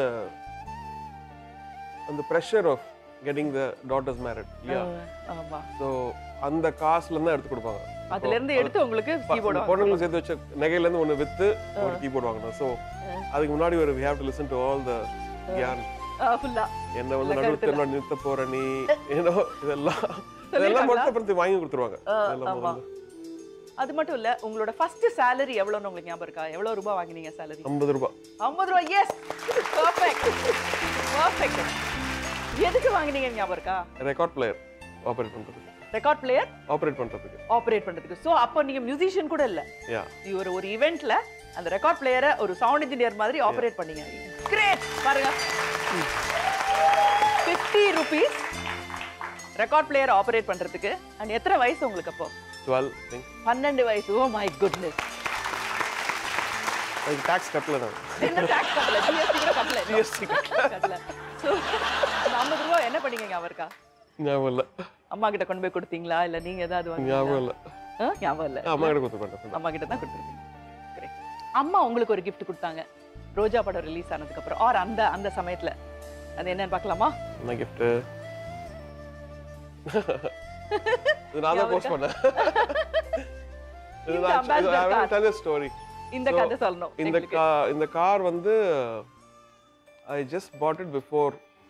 அந்த pressure of getting the daughters married, yeah. ஆமா. சோ அந்த காசுல இருந்து எடுத்து கொடுப்பாங்க. அதுல இருந்து எடுத்து உங்களுக்கு கீபோர்ட் வாங்க. பொண்ணுங்களுக்கு சேர்த்து வச்ச நகையில இருந்து ஒன்னு வித்து ஒரு கீபோர்ட் வாங்கணும். சோ அதுக்கு முன்னாடி ஒரு we have to listen to all the yarn. ஃபுல்லா என்ன வந்து நடுவுல நிறுத்த போற நீ இதெல்லாம் மொத்தப்படுத்தி வாங்கி கொடுத்துருவாங்க. இதெல்லாம் அது மட்டும் இல்ல, உங்களோட ஃபர்ஸ்ட் salary எவ்வளவுன்னு உங்களுக்கு ஞாபகம் இருக்கா? எவ்வளவு ரூபாய் வாங்குனீங்க salary? 50 ரூபாய். 50 ரூபாய். Yes, perfect. எதுக்கு வாங்குனீங்க ஞாபகம் இருக்கா? ரெக்கார்ட் பிளேயர் ஆபரேட் பண்றதுக்கு. ரெக்கார்ட் பிளேயர் ஆபரேட் பண்றதுக்கு. சோ அப்போ நீங்க மியூசிஷியன் கூட இல்ல. நீ ஒரு ஈவென்ட்ல அந்த ரெக்கார்ட் பிளேயரை ஒரு சவுண்ட் இன்ஜினியர் மாதிரி ஆபரேட் பண்ணீங்க. கிரேட். பாருங்க, 50 ரூபீஸ் ரெக்கார்ட் பிளேயர் ஆபரேட் பண்றதுக்கு. அண்ட் எத்தனை வயசு உங்களுக்கு அப்போ? 12 வயசு. Oh my goodness. அதுக்கு டாக்ஸ் கட்டல நான். என்ன டாக்ஸ் கட்டல? ஜிஎஸ்டி கூட கட்டல. ஜிஎஸ்டி கட்டல. சோ 50 ரூபாய் என்ன பண்ணீங்க ஞாபகம் இருக்கா? ஞாபகம் இல்ல. அம்மா கிட்ட கொண்டு போய் கொடுத்தீங்களா இல்ல நீங்க ஏதாவது வாங்குனீங்களா? ஞாபகம் இல்ல. ஞாபகம் இல்ல. அம்மா கிட்ட கொடுத்தேன். அம்மா கிட்ட தான் கொடுத்துருக்கீங்க. கிரேட். அம்மா உங்களுக்கு ஒரு gift கொடுத்தாங்க ரோஜா படம் ரிலீஸ் ஆனதுக்கு அப்புறம், ஆர் அந்த சமயத்துல. அது என்னன்னு பார்க்கலாமா? என்ன gift? நான் தான் போஸ்ட் பண்ணேன். tell a story. இந்த கதை சொல்லணும். இந்த கார் வந்து I just bought it before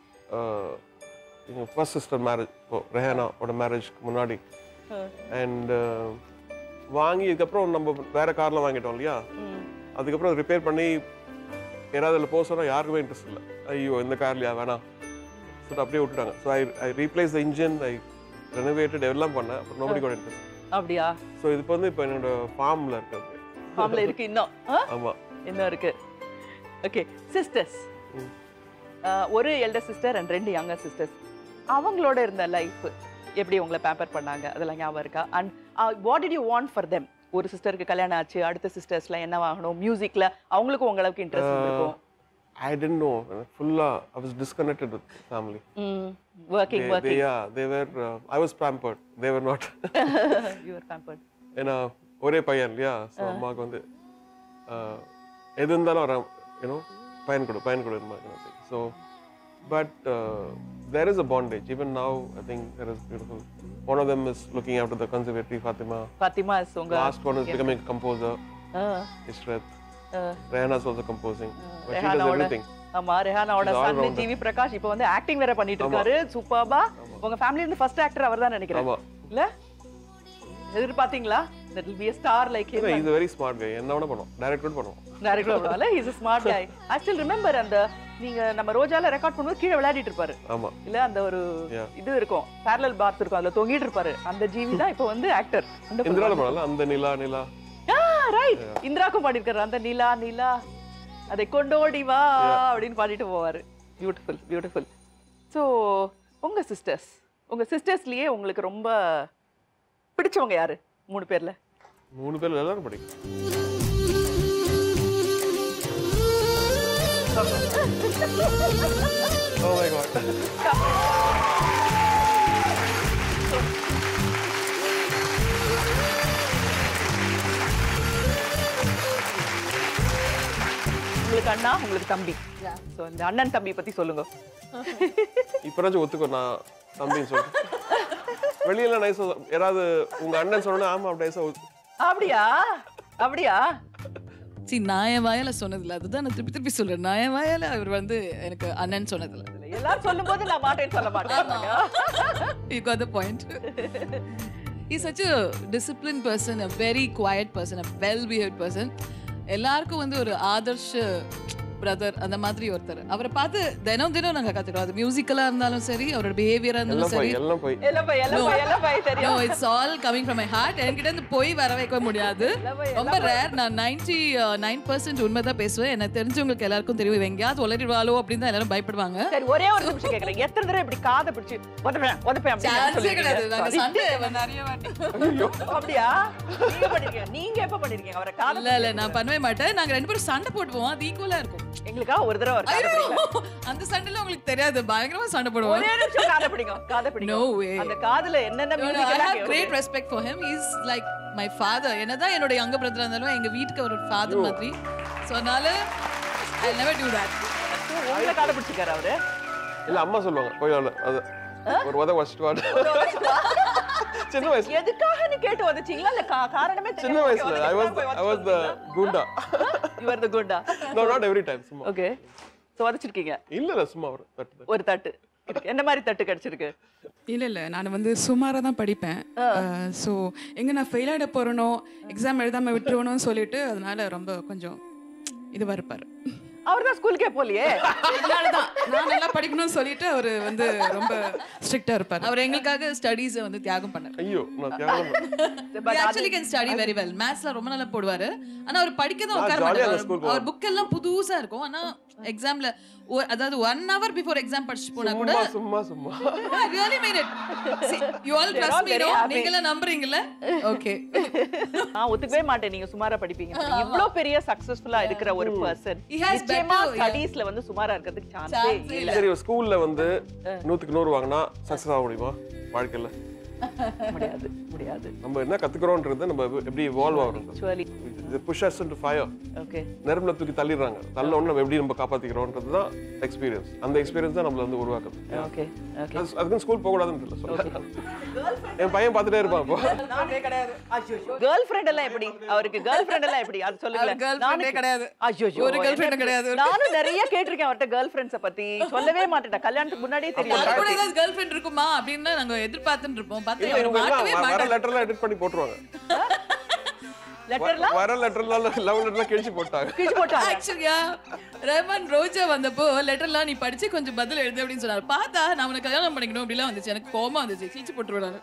first sister marriage, Rehana ஓட மேரேஜ்க்கு முன்னாடி. அண்ட் வாங்கியதுக்கு அப்புறம் நம்ம வேற கார்ல வாங்கிட்டோம் இல்லையா? அதுக்கப்புறம் ரிப்பேர் பண்ணி யாராவது அதில் போக சொன்னா யாருக்குமே இன்ட்ரெஸ்ட் இல்லை. ஐயோ இந்த கார்லையா வேணாம் சொல்லிட்டு அப்படியே விட்டுட்டாங்க. So I replace the engine, I renovated எல்லாம் பண்ணேன். அப்புறம் நோபடி காட் இன்ட்ரெஸ்ட். அப்படியா? ஸோ இது வந்து இப்போ என்னோட ஃபார்ம்ல இருக்கு. ஃபார்ம்ல இருக்கு இன்னும்? ஆமா, இன்னும் இருக்கு. ஓகே. சிஸ்டர்ஸ், ஒரு elder sister and 2 younger sisters. அவங்களோட இருந்த லைஃப் எப்படி உங்களை பேம்பர் பண்ணாங்க அதெல்லாம் ஞாபகம் இருக்கா? And what did you want for them? ஒரு சிஸ்டருக்கு கல்யாணம் ஆச்சு, அடுத்த சிஸ்டர்ஸ்லாம் என்ன வாங்கணும்? மியூசிக்ல அவங்களுக்கும் உங்களுக்கு இன்ட்ரெஸ்ட் இருக்கும். I didn't know. I was disconnected with family. Working. They were. I was pampered. They were not. You were pampered. ஏன்னா ஒரே பையன் இல்லையா? ஸோ அம்மாவுக்கு வந்து எது இருந்தாலும் பையன் கொடு so but there is a bondage. Even now, I think there is beautiful. One of them is looking after the conservatory, Fatima is unga last one is becoming a composer. Ishrat. Rehana is also composing. But she does everything. ஆமா, ரெஹானாவோட Sun GV Prakash இப்போ வந்து acting வேற பண்ணிட்டு இருக்காரு. சூப்பர்பா. உங்க ஃபேமிலில இருந்து first actor அவர்தான் நினைக்கிறேன். இல்ல? எதிர்பார்த்தீங்களா that will be a star like him? Is very smart guy. என்ன வேணா பண்ணுவோம், டைரக்ட் கூட பண்ணுவோம். டைரக்டா விடுவால. he is a smart guy. I still remember அந்த நீங்க நம்ம ரோஜால ரெக்கார்ட் பண்ணும்போது கீழே விளையாடிட்டு இருப்பாரு. ஆமா. இல்ல அந்த ஒரு இது இருக்கும், parallel bars இருக்கும், அதுல தொங்கிட்டு இருப்பாரு. அந்த ஜீவி தான் இப்போ வந்து ஆக்டர். இந்திரால பண்ணல அந்த நிலா. ரைட். இந்திராக்கும் பாடிருக்காரு அந்த நிலா அதை கொண்டோடி வா அப்படின்னு பாடிட்டு போவாரு. பியூட்டிஃபுல். ஸோ உங்க சிஸ்டர்ஸ்லயே உங்களுக்கு ரொம்ப பிடிச்சவங்க யாரு? 3 பேர்ல 3 பேர்ல எல்லாரும் பிடிக்கும். Oh my god. உங்களுக்கு அண்ணா, உங்களுக்கு தம்பி. சோ இந்த அண்ணன் தம்பி பத்தி சொல்லுங்க. இப்பராச்சும் ஒத்துக்கோ, நான் தம்பின்னு சொல்றேன். வெளியில நைஸா யாராவது உங்க அண்ணன் சொன்னா ஆமா அப்படியே அப்படியா சி நான் என் வாயால சொன்னதில்ல, அதுதான் நான் திருப்பி சொல்றேன். நான் என் வாயால அவர் வந்து எனக்கு அண்ணன் சொன்னதில்ல. எல்லாரும் சொல்லும்போது நான் மாட்டேன்னு சொல்ல மாட்டேன். You got the point. He's such a disciplined person, a very quiet person, a well-behaved person. எல்லாருக்கும் வந்து ஒரு ஆதர்ஷ பிரதர் அந்த மாதிரி ஒருத்தர். அவரை பார்த்து தினம் நாங்க கத்துக்கிறோம். அது மியூசிக்கலா இருந்தாலும் சரி, அவரோட பிஹேவியரா இருந்தாலும் சரி. எல்லாம் போய் தெரியும். No, it's all coming from my heart. என்கிட்ட இருந்து போய் வர வைக்க முடியாது. ரொம்ப ரேர். நான் 99% உண்மைதான் பேசுவேன். எனக்கு தெரிஞ்சவங்களுக்கு எல்லாருக்கும் தெரியும். எங்கேயாவது உளறிடுவாளோ அப்படின்னு தான் எல்லாரும் பயப்படுவாங்க. சரி, ஒரே ஒரு நிமிஷம் கேக்குறேன். எத்தனை தடவை இப்படி காதை பிடிச்சு உதப்பேன் சான்ஸே கிடையாது. நாங்க சண்டை நிறைய வாட்டி. அப்படியா? நீங்க எப்ப பண்ணிருக்கீங்க அவரை காதை? இல்ல நான் பண்ணவே மாட்டேன். நாங்க 2 பேரும் சண்டை போடுவோம். அது ஈக்குவலா இருக்கும். எங்களுக்கா ஒரு தடவை அந்த சண்டைல உங்களுக்கு தெரியாது. பயங்கரமா சண்டை போடுவோம். ஒரே நிமிஷம் காதை பிடிக்கும். No way. அந்த காதுல என்னென்ன music I have great respect for him. He's like my father. என்னதான் என்னோட younger brother இருந்தாலும் எங்க வீட்டுக்கு ஒரு father மாதிரி. So அதனால I'll never do that. உங்களை காதை பிடிச்சிருக்காரு அவரு? இல்ல அம்மா சொல்லுவாங்க போய் அது ஒரு வத வச்சிட்டு வாடு. சின்ன வயசுல எதுக்காக நீ கேட்டு வந்துச்சீங்களா? இல்ல காரணமே சின்ன வயசுல I was the gunda. You were the gunda. No, not every time. சும்மா. Okay. சோ வச்சிருக்கீங்க? இல்ல சும்மா ஒரு தட்டு. என்ன மாதிரி தட்டு கிடைச்சிருக்கு? இல்ல நான் வந்து சுமாரா தான் படிப்பேன். ஸோ எங்க நான் ஃபெயில் ஆகிட போறனோ, எக்ஸாம் எழுதாம விட்டுருவணும்னு சொல்லிட்டு அதனால ரொம்ப கொஞ்சம் இதுவா இருப்பாரு. அவர் தான் ஸ்கூலுக்கே போலியே. அதனாலதான் நான் நல்லா படிக்கணும்னு சொல்லிட்டு அவர் வந்து ரொம்ப ஸ்ட்ரிக்டா இருப்பாரு. அவர் எங்களுக்காக ஸ்டடீஸ் வந்து தியாகம் பண்ணாரு. ஐயோ நான் தியாகம் பண்ணேன். He actually can study very well. Mathsல ரொம்ப நல்லா போடுவாரு. ஆனா அவர் படிக்க தான் உட்கார மாட்டாரு. அவர் புக் எல்லாம் புதுசா இருக்கும். ஆனா எக்ஸாம்ல அதாவது 1 hour before exam படிச்சு போனா கூட சும்மா I really mean it. See, you all trust me, no? நீங்கள நம்புறீங்கல? Okay. நான் ஒத்துக்கவே மாட்டேன் நீங்க சுமாரா படிப்பீங்க. இவ்ளோ பெரிய சக்சஸ்ஃபுல்லா இருக்கிற ஒரு பர்சன் நிச்சயமா ஸ்டடீஸ்ல வந்து சுமாரா இருக்கிறதுக்கு சான்ஸே இல்ல. சரி, ஸ்கூல்ல வந்து 100க்கு 100 வாங்குனா சக்சஸ் ஆக முடியுமா வாழ்க்கையில? முடியாது. நம்ம என்ன கத்துக்கிறோம்ன்றது நம்ம எப்படி இவால்வ் ஆகுறோம். Actually இது push us into fire. Okay. நெருப்புல தூக்கி தள்ளிடுறாங்க. தள்ள ஒண்ணு நம்ம எப்படி நம்ம காப்பாத்திக்கிறோம்ன்றது தான் எக்ஸ்பீரியன்ஸ். அந்த எக்ஸ்பீரியன்ஸ் தான் நம்மள வந்து உருவாக்குது. Okay. அதுக்கு ஸ்கூல் போக கூடாதுன்னு இல்ல சொல்றேன். என் பையன் பார்த்துட்டே இருப்பான் அப்போ. நானே கிடையாது. ஐயோ. கேர்ள் ஃப்ரெண்ட் எல்லாம் எப்படி? அவருக்கு கேர்ள் ஃப்ரெண்ட் எல்லாம் எப்படி? அது சொல்லுங்க. கேர்ள் ஃப்ரெண்டே கிடையாது. ஐயோ. ஒரு கேர்ள் ஃப்ரெண்ட் கிடையாது. நானும் நிறைய கேட்டிருக்கேன் அவர்ட்ட கேர்ள் ஃப்ரெண்ட்ஸ பத்தி. சொல்லவே மாட்டேன். கல்யாணத்துக்கு முன்னாடியே தெரியும். அவர் கூட ஏதாவது கேர்ள் ஃப்ரெண்ட் இருக்குமா அப்படின்னு நாங்க எதிர்பார்த்துட்டு இருப்போம். பார்த்தா அவர் மாட்டவே வர மாட்டாரு. லெட்டர்ல எடிட் பண்ணி போட்டுருவாங்க. லெட்டர்ல வர லெட்டர்ல லவ் லெட்டர்ல கிழிச்சு போட்டாங்க. ஆக்சுவலியா ரஹ்மான் ரோஜா வந்தப்போ லெட்டர்லாம் நீ படிச்சு கொஞ்சம் பதில் எழுது அப்படின்னு சொன்னாரு. பார்த்தா நான் உனக்கு கல்யாணம் பண்ணிக்கணும் அப்படிலாம் வந்துச்சு. எனக்கு கோமா வந்துச்சு. கிழிச்சு போட்டுருவாரு.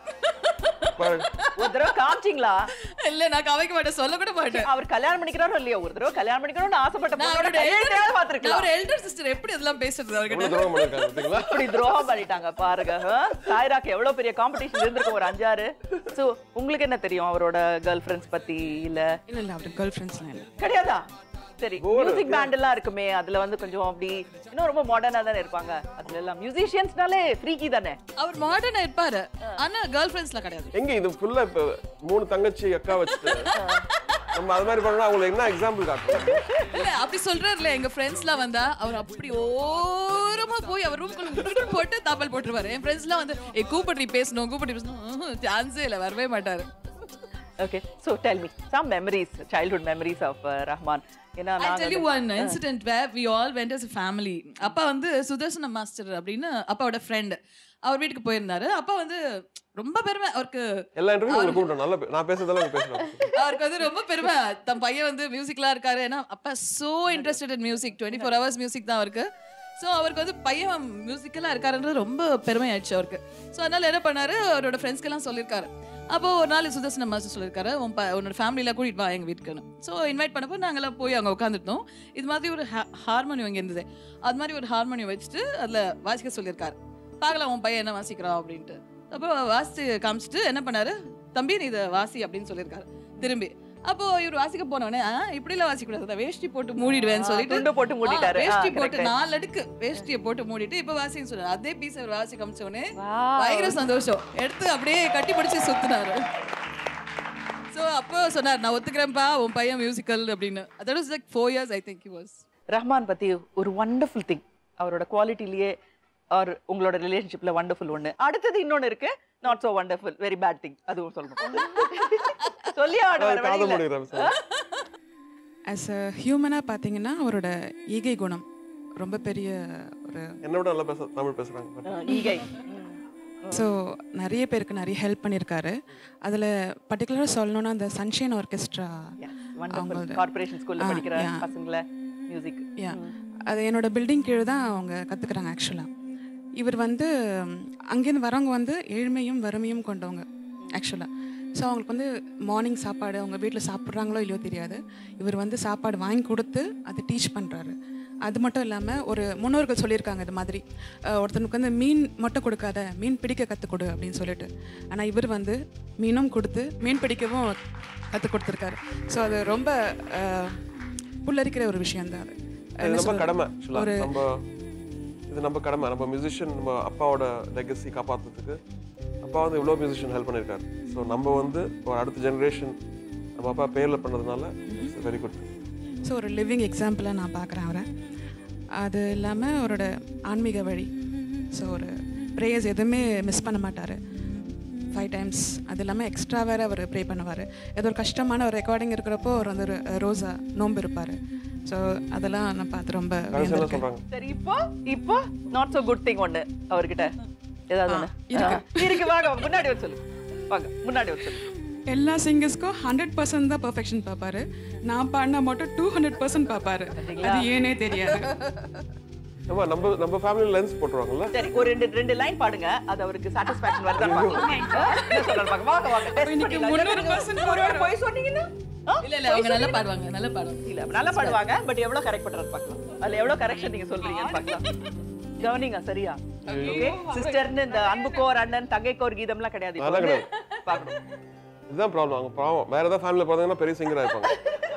ஒரு தடவை காமிச்சிங்களா? இல்ல நான் கவைக்க மாட்டேன், சொல்ல கூட மாட்டேன். அவர் கல்யாணம் பண்ணிக்கிறாரோ இல்லையா, ஒரு தடவை கல்யாணம் பண்ணிக்கணும்னு ஆசைப்பட்ட அவர் எல்டர் சிஸ்டர் எப்படி அதெல்லாம் பேசுறது அவர்கிட்ட? அப்படி துரோகம் பண்ணிட்டாங்க பாருங்க. சாய்ராக்கு எவ்வளவு பெரிய காம்படிஷன் இருந்திருக்கு ஒரு 5-6. சோ உங்களுக்கு என்ன தெரியும் அவரோட கேர்ள் ஃப்ரெண்ட்ஸ் பத்தி? இல்ல அவருக்கு கேர்ள் ஃப்ரெண்ட்ஸ்லாம் இல்லை. கிடையாதா? சரி, மியூசிக் பேண்ட் எல்லாம் இருக்குமே, அதுல வந்து கொஞ்சம் அப்படி இன்னும் ரொம்ப மாடர்னா தானே இருப்பாங்க. அதுல எல்லாம் மியூசிஷியன்ஸ்னாலே ஃப்ரீக்கி தானே. அவர் மாடர்னா இருப்பாரு, ஆனா கேர்ள் ஃப்ரெண்ட்ஸ்லாம் கிடையாது. எங்க இது ஃபுல்லா இப்ப 3 தங்கச்சி அக்கா வச்சுட்டு நம்ம அது மாதிரி பண்ணா அவங்களுக்கு என்ன எக்ஸாம்பிள் காட்டுறோம்? இல்ல அப்படி சொல்றாருல, எங்க ஃப்ரெண்ட்ஸ்லாம் வந்தா அவர் அப்படி ஓரமா போய் அவர் ரூம்குள்ள போட்டு தாப்பல் போட்டுருவாரு. என் ஃப்ரெண்ட்ஸ்லாம் வந்து கூப்பிட்டு பேசணும் சான்ஸே இல்ல, வரவே மாட்டாரு. Okay, so tell me some memories, childhood memories of Rahman. ஏன்னா I tell you one incident where we all went as a family. அப்பா வந்து சுதர்சன மாஸ்டர் அப்படின்னு அப்பாவோட ஃப்ரெண்ட் அவர் வீட்டுக்கு போயிருந்தாரு. அப்பா வந்து ரொம்ப பெருமை அவருக்கு. எல்லா இன்டர்வியூ உங்களுக்கு கூப்பிட்டோம். நல்லா நான் பேசுறதெல்லாம் நீங்க பேசலாம். அவருக்கு வந்து ரொம்ப பெருமை தன் பையன் வந்து மியூசிக்லாம் இருக்காரு. ஏன்னா அப்பா so interested in music, 24 hours music தான் அவருக்கு. ஸோ அவருக்கு வந்து பையன் மியூசிக்கெல்லாம் இருக்காருன்றது ரொம்ப பெருமையாயிடுச்சு அவருக்கு. ஸோ அதனால என்ன பண்ணாரு, அவரோட ஃப்ரெண்ட்ஸ்க்கெல்லாம் சொல்லியிருக்காரு. அப்போ ஒரு நாள் சுதர்சன மாஸ்டர் சொல்லியிருக்காரு, உன்னோட ஃபேமிலியில் கூட்டிட்டு வா எங்கள் வீட்டுக்குன்னு. ஸோ இன்வைட் பண்ணப்போ நாங்கள்லாம் போய் அங்கே உட்காந்துட்டோம். இது மாதிரி ஒரு ஹார்மோனியம் இங்கே இருந்தது. அது மாதிரி ஒரு ஹார்மோனியம் வச்சுட்டு அதில் வாசிக்க சொல்லியிருக்காரு. பார்க்கலாம் உன் பையன் என்ன வாசிக்கிறான் அப்படின்ட்டு. அப்போ வாசிச்சு காமிச்சிட்டு என்ன பண்ணாரு, தம்பி நீ இதை வாசி அப்படின்னு சொல்லியிருக்காரு திரும்பி. அப்போ இவர் வாசிக்க போனவனே இப்படிலாம் வாசிக்கூடாது, வேஷ்டி போட்டு மூடிடுவேன்னு சொல்லிட்டு போட்டு மூடிட்டாரு. வேஷ்டி போட்டு 4 அடுக்கு வேஷ்டியை போட்டு மூடிட்டு இப்ப வாசிக்க சொன்னாரு. அதே பீஸ் அவர் வாசி காமிச்சோடனே பயங்கர சந்தோஷம், எடுத்து அப்படியே கட்டி பிடிச்சி சுத்தினாரு. சோ அப்போ சொன்னார், நான் ஒத்துக்கிறேன்ப்பா உன் பையன் மியூசிக்கல் அப்படின்னு. that was like 4 years I think he was. Rahman பத்தி ஒரு வண்டர்ஃபுல் திங், அவரோட குவாலிட்டிலேயே ஆர் உங்களோட ரிலேஷன்ஷிப்ல வண்டர்ஃபுல் ஒண்ணு. அடுத்தது இன்னொன்னு இருக்கு, not so wonderful, very bad thing. அதுவும் சொல்லணும். சொல்லியே ஆடுவார். ஆஸ் அ ஹியூமனாக பார்த்தீங்கன்னா அவரோட ஈகை குணம் ரொம்ப பெரிய ஒரு, என்னோட நல்லா தமிழ் பேசுறாங்க. ஈகை. ஸோ நிறைய பேருக்கு நிறைய ஹெல்ப் பண்ணியிருக்காரு. அதில் பர்டிகுலராக சொல்லணும்னா அந்த சன்ஷைன் ஆர்கெஸ்ட்ரா கார்ப்பரேஷன் ஸ்கூல்ல படிக்கிற பசங்கள மியூசிக், அது என்னோட பில்டிங் கீழே தான் அவங்க கற்றுக்குறாங்க. ஆக்சுவலாக இவர் வந்து அங்கேருந்து வரவங்க வந்து ஏழ்மையும் வறுமையும் கொண்டவங்க ஆக்சுவலாக. ஸோ அவங்களுக்கு வந்து மார்னிங் சாப்பாடு அவங்க வீட்டில் சாப்பிட்றாங்களோ இல்லையோ தெரியாது, இவர் வந்து சாப்பாடு வாங்கி கொடுத்து அதை டீச் பண்ணுறாரு. அது மட்டும் இல்லாமல் ஒரு முன்னோர்கள் சொல்லியிருக்காங்க இது மாதிரி, ஒருத்தனுக்கு வந்து மீன் மட்டும் கொடுக்காத, மீன் பிடிக்க கற்றுக் கொடு அப்படின்னு சொல்லிட்டு. ஆனால் இவர் வந்து மீனும் கொடுத்து மீன் பிடிக்கவும் கற்றுக் கொடுத்துருக்காரு. ஸோ அது ரொம்ப புல்லரிக்கிற ஒரு விஷயம்தான். அது நம்ம கடமை, இது நம்ம கடமை. நம்ம மியூசிஷியன், நம்ம அப்பாவோட லெகசி காப்பாற்றுறதுக்கு அப்பா வந்து இவ்வளோ மியூசிஷியன் ஹெல்ப் பண்ணியிருக்காரு. ஸோ நம்ம வந்து ஒரு அடுத்த ஜென்ரேஷன் நம்ம அப்பா பேரில் பண்ணதுனால இட்ஸ் வெரி குட். ஸோ ஒரு லிவிங் எக்ஸாம்பிளாக நான் பார்க்குறேன் அவரை. அது இல்லாமல் அவரோட ஆன்மீக வழி, ஸோ ஒரு ப்ரேயர்ஸ் எதுவுமே மிஸ் பண்ண மாட்டார் 5 times. அது இல்லாமல் எக்ஸ்ட்ரா வேறு அவர் ப்ரே பண்ணுவார். ஏதோ ஒரு கஷ்டமான ஒரு ரெக்கார்டிங் இருக்கிறப்போ அவர் வந்து ரோஸா நோம்பு இருப்பார். ஸோ அதெல்லாம் நான் பார்த்து ரொம்ப சரி. இப்போ நாட் சோ குட் திங் ஒன்று அவர்கிட்ட ஏதாவது இருக்கு. வாங்க முன்னாடி வர சொல்லு, வாங்க முன்னாடி வர சொல்லு. எல்லா சிங்கர்ஸ்க்கும் 100% தான் பெர்ஃபெக்ஷன் பார்ப்பாரு. நான் பாடினா மட்டும் 200% பார்ப்பாரு. அது ஏனே தெரியாது. நம்ம ஃபேமிலி லென்ஸ் போட்டுருவாங்கல்ல. சரி, ஒரு ரெண்டு லைன் பாடுங்க, அது அவருக்கு சாட்டிஸ்ஃபேக்ஷன் வருதான்னு பார்க்கலாம். என்ன சொல்றாங்க, வாங்க வாங்க. இன்னைக்கு 300% ஒருவேளை போய் சொன்னீங்கன்னா இல்ல அவங்க நல்லா பாடுவாங்க, இல்ல நல்லா பாடுவாங்க. பட் எவ்வளவு கரெக்ட் பண்றது பார்க்கலாம், அதுல எவ்வளவு கரெக்ஷன் நீங்க சொல்றீங்கன்னு பார்க்கலாம். கவனிங்க சரியா? ஓகே, சிஸ்டர்னு இந்த அன்புக்கோர் அண்ணன் தங்கைக்கோர் கீதம்லாம் கிடையாது. பார்க்கணும், இதுதான் ப்ராப்ளம். அவங்க ப்ராப்ளம் வேற ஏதாவது ஃபேமிலியில் பார்த்தீங்கன்னா பெரிய சிங்கராக இருப்பாங்க.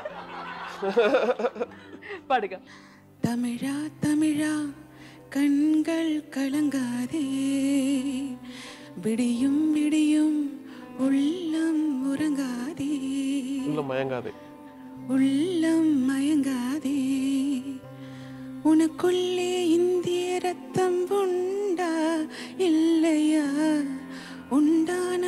பாடுங்க. தமிழா தமிழா கண்கள் கலங்காதே, விடியும் விடியும் உள்ளம் உறங்காதே, உள்ளம் மயங்காதே, உள்ளம் மயங்காதே, உனக்குள்ளே இந்திய ரத்தம் உண்டா இல்லையா, உண்டான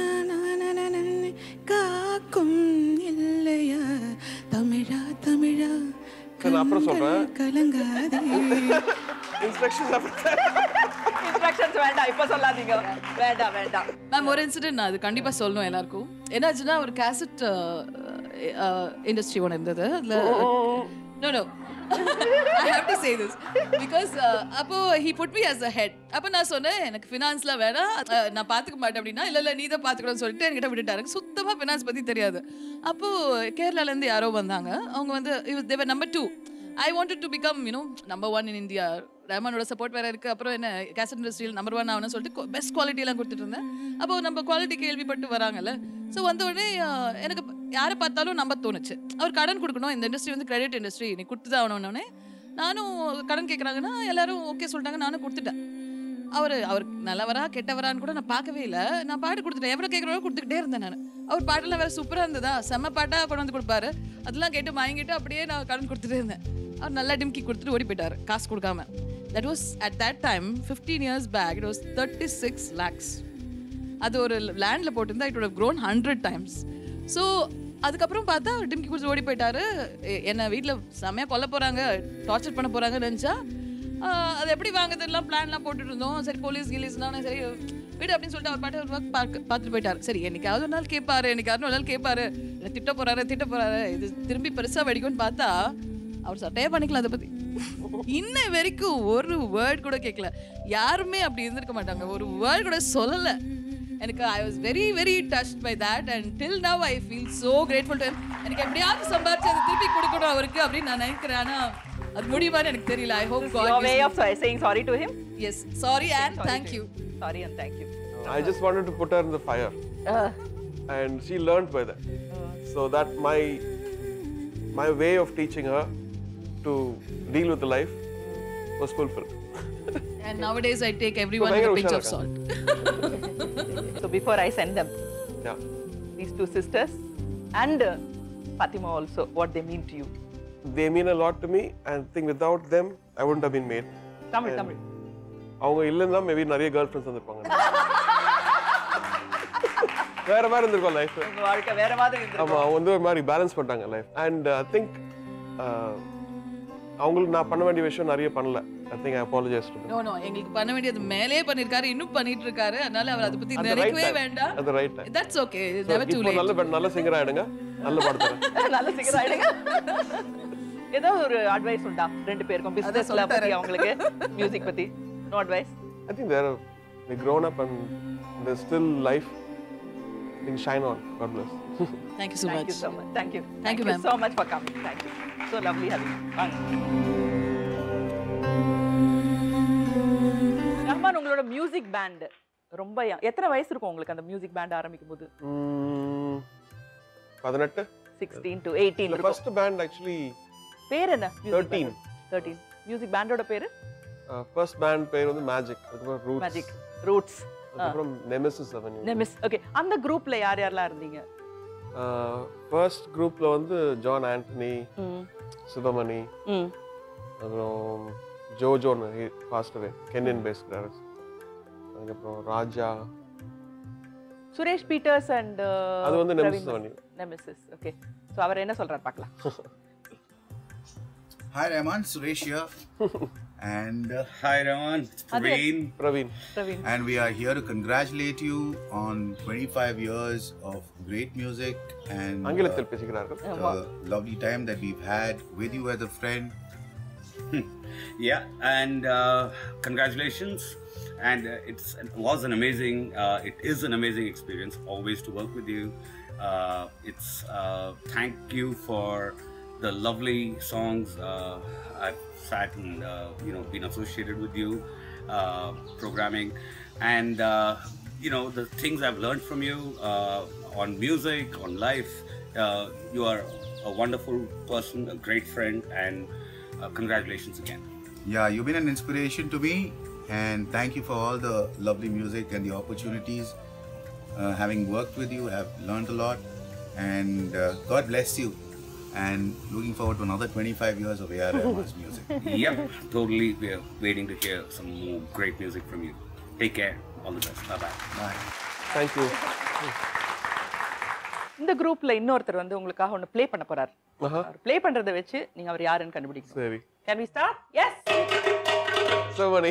காக்கும் இல்லையா, தமிழா தமிழா அப்புறம் சொல்றேன் கலங்காதே. இன்ஸ்ட்ரக்ஷன்ஸ் வேண்டாம், இப்ப சொல்லாதீங்க, வேண்டாம். மேம் ஒரு இன்சிடென்ட் நான் அது கண்டிப்பா சொல்லணும் எல்லாருக்கும். என்னாச்சுன்னா ஒரு கேசட் இண்டஸ்ட்ரி ஒன்று இருந்தது. No I have to say this because அப்போ he put me as a head. அப்போ நான் சொன்னேன் எனக்கு ஃபினான்ஸ்லாம் வேணாம், நான் பார்த்துக்க மாட்டேன் அப்படின்னா. இல்லை நீ தான் பார்த்துக்கணும்னு சொல்லிட்டு என்கிட்ட விட்டுட்டாரு. சுத்தமாக ஃபினான்ஸ் பற்றி தெரியாது. அப்போது கேரளாலேருந்து யாரோ வந்தாங்க. அவங்க வந்து they were number 2. I wanted to become number 1 in India. ரஹ்மானோட சப்போர்ட் வேற இருக்கு. அப்புறம் என்ன கேசட் இண்டஸ்ட்ரியில் நம்பர் 1 ஆகணும்னு சொல்லிட்டு பெஸ்ட் குவாலிட்டி எல்லாம் கொடுத்துட்டு இருந்தேன். அப்போ நம்ம குவாலிட்டி கேள்விப்பட்டு வராங்கல்ல. ஸோ வந்த உடனே எனக்கு யாரை பார்த்தாலும் நம்ப தோணுச்சு. அவர் கடன் கொடுக்கணும், இந்த இண்டஸ்ட்ரி வந்து கிரெடிட் இண்டஸ்ட்ரி, நீ கொடுத்து தான் ஆகணும்னே. நானும் கடன் கேட்குறாங்கன்னா எல்லாரும் ஓகே சொல்லிட்டாங்க, நானும் கொடுத்துட்டேன். அவர் நல்லவரா கெட்டவரான்னு கூட நான் பார்க்கவே இல்லை. நான் பாட்டு கொடுத்துட்டேன், எவ்வளோ கேட்குறவோ கொடுத்துக்கிட்டே இருந்தேன் நான். அவர் பாட்டெல்லாம் வேற சூப்பராக இருந்ததா, செம்ம பாட்டாக கொண்டு வந்து கொடுப்பாரு. அதெல்லாம் கேட்டு வாங்கிட்டு அப்படியே நான் கடன் கொடுத்துட்டே இருந்தேன். அவர் நல்லா டிம்கி கொடுத்துட்டு ஓடி போயிட்டார் காசு கொடுக்காம. That was at that time 15 years back, it was 36 lakhs. அது ஒரு லேண்டில் போட்டிருந்தா it would have grown 100 times. So அதுக்கப்புறம் பார்த்தா டிம்கி குடிச்சு ஓடி போயிட்டாரு. என்ன வீட்டில் செம்மையாக கொல்ல போகிறாங்க, டார்ச்சர் பண்ண போகிறாங்கன்னு நினச்சா அது எப்படி வாங்குறதுலாம் பிளான்லாம் போட்டுட்டு இருந்தோம். சரி போலீஸ் கிலீஸ்லாம் சரி வீடு அப்படின்னு சொல்லிட்டு அவர் பாட்டு பார்த்துட்டு போயிட்டார். சரி என்னைக்காவது ஒரு நாள் கேட்பாரு, என்னைக்காவது ஒரு நாள் கேட்பாரு, என்ன திட்ட போறாரு, இது திரும்பி பெருசாக வெடிக்கும்னு பார்த்தா அவர் சட்டையே பண்ணிக்கலாம். அதை பற்றி இன்ன வரைக்கும் ஒரு வேர்ட் கூட கேட்கல. யாருமே அப்படி இருந்திருக்க மாட்டாங்க, ஒரு வேர்ட் கூட சொல்லலை. எனக்கு I was very very touched by that and till now I feel so grateful to him. எனக்கு எப்படியாவது சம்பாரிச்சு அதை திருப்பி கொடுக்கணும் அவருக்கு அப்படின்னு நான் நினைக்கிறேன். ஆனால் அது முடியுமான்னு எனக்கு தெரியல. I hope God your way of saying sorry to him. Yes, sorry and thank you. Sorry and thank you. I just wanted to put her in the fire. And she learned by that. So that my way of teaching her to deal with the life was fulfilled. And nowadays I take everyone with a pinch of salt. So before I send them, Yeah. these two sisters and Fatima also, what they mean to you. They mean a lot to me, and I think without them I wouldn't have been made. Tamil. அவங்க இல்லைன்னா maybe நிறைய girl friends வந்திருப்பாங்க. வேற மாதிரி இருந்திருக்கும் life. உங்க வாழ்க்கை வேற மாதிரி இருந்திருக்கும். ஆமா, அவங்க வந்து ஒரு மாதிரி பேலன்ஸ் பண்ணிட்டாங்க லைஃப். அண்ட் ஐ திங்க் அவங்களுக்கு நான் பண்ண வேண்டிய விஷயம் நிறைய பண்ணல. I think I apologise to No, எங்களுக்கு பண்ண வேண்டியது மேலே பண்ணிருக்காரு, இன்னும் பண்ணிட்டு இருக்காரு. அதனால அவர் அதை பத்தி நினைக்கவே வேண்டாம். at the right time. That's okay. It's never too இப்போ late. நல்ல சிங்கர் ஆயிடுங்க, நல்ல பாடுறேன். நல்ல சிங்கர் ஆயிடுங்க. ஏதோ ஒரு அட்வைஸ் உண்டா ரெண்டு பேருக்கும் பிசினஸ்ல பத்தி, அவங்களுக்கு மியூசிக் பத்தி? No advice. I think they're grown up and they're still life. I think shine on. God bless. Thank you so much. Thank you so much. Thank you. Thank you, ma'am. so much for coming. Thank you. So lovely having you. Rahman, உங்களோட music band ரொம்ப எத்தனை வயசு இருக்கும் உங்களுக்கு அந்த music band ஆரம்பிக்கும் போது? 18 16 to 18. The first band actually பேர் என்ன? 13. மியூசிக் பேண்டோட பேரு? First band பேர் வந்து Magic. அதுக்கப்புறம் Roots. Magic. Roots. அதுக்கப்புறம் Nemesis Avenue. ஓகே. அந்த குரூப்ல யார் யாரெல்லாம் இருந்தீங்க? ஃபர்ஸ்ட் குரூப்ல வந்து ஜான் ஆண்டனி, சுபமணி, அப்புறம் ஜோஜோன்னு passed away, Kenyan bass guitarist. அதுக்கப்புறம் ராஜா, சுரேஷ் பீட்டர்ஸ் அண்ட் அது வந்து Nemesis Avenue. Nemesis. Okay. So அவர் என்ன சொல்றாரு பார்க்கலாம். Hi Rahman, Suresh here. And hi Rahman, it's Praveen. And we are here to congratulate you on 25 years of great music and ஆங்கிலத்தில் பேசுகிறார்கள். the lovely time that we've had with you as a friend. Yeah, and congratulations. And it was an amazing, it is an amazing experience always to work with you. It's thank you for the lovely songs. I've sat and been associated with you, programming, and the things I've learned from you on music, on life. You are a wonderful person, a great friend, and congratulations again. Yeah, you've been an inspiration to me, and thank you for all the lovely music and the opportunities. Having worked with you, I've learned a lot, and God bless you. And looking forward to another 25 years of A.R. Rahman's music. Yep, totally. We're waiting to hear some more great music from you. Take care. All the best. Bye-bye. Bye. Thank you. இந்த குரூப்ல இன்னொருத்தர் வந்து உங்களுக்காக ஒன்னு play பண்ண போறார். Play பண்றதை வச்சு நீங்க அவர் யாருன்னு கண்டுபிடிக்கணும். சரி. Can we start? Yes. So many.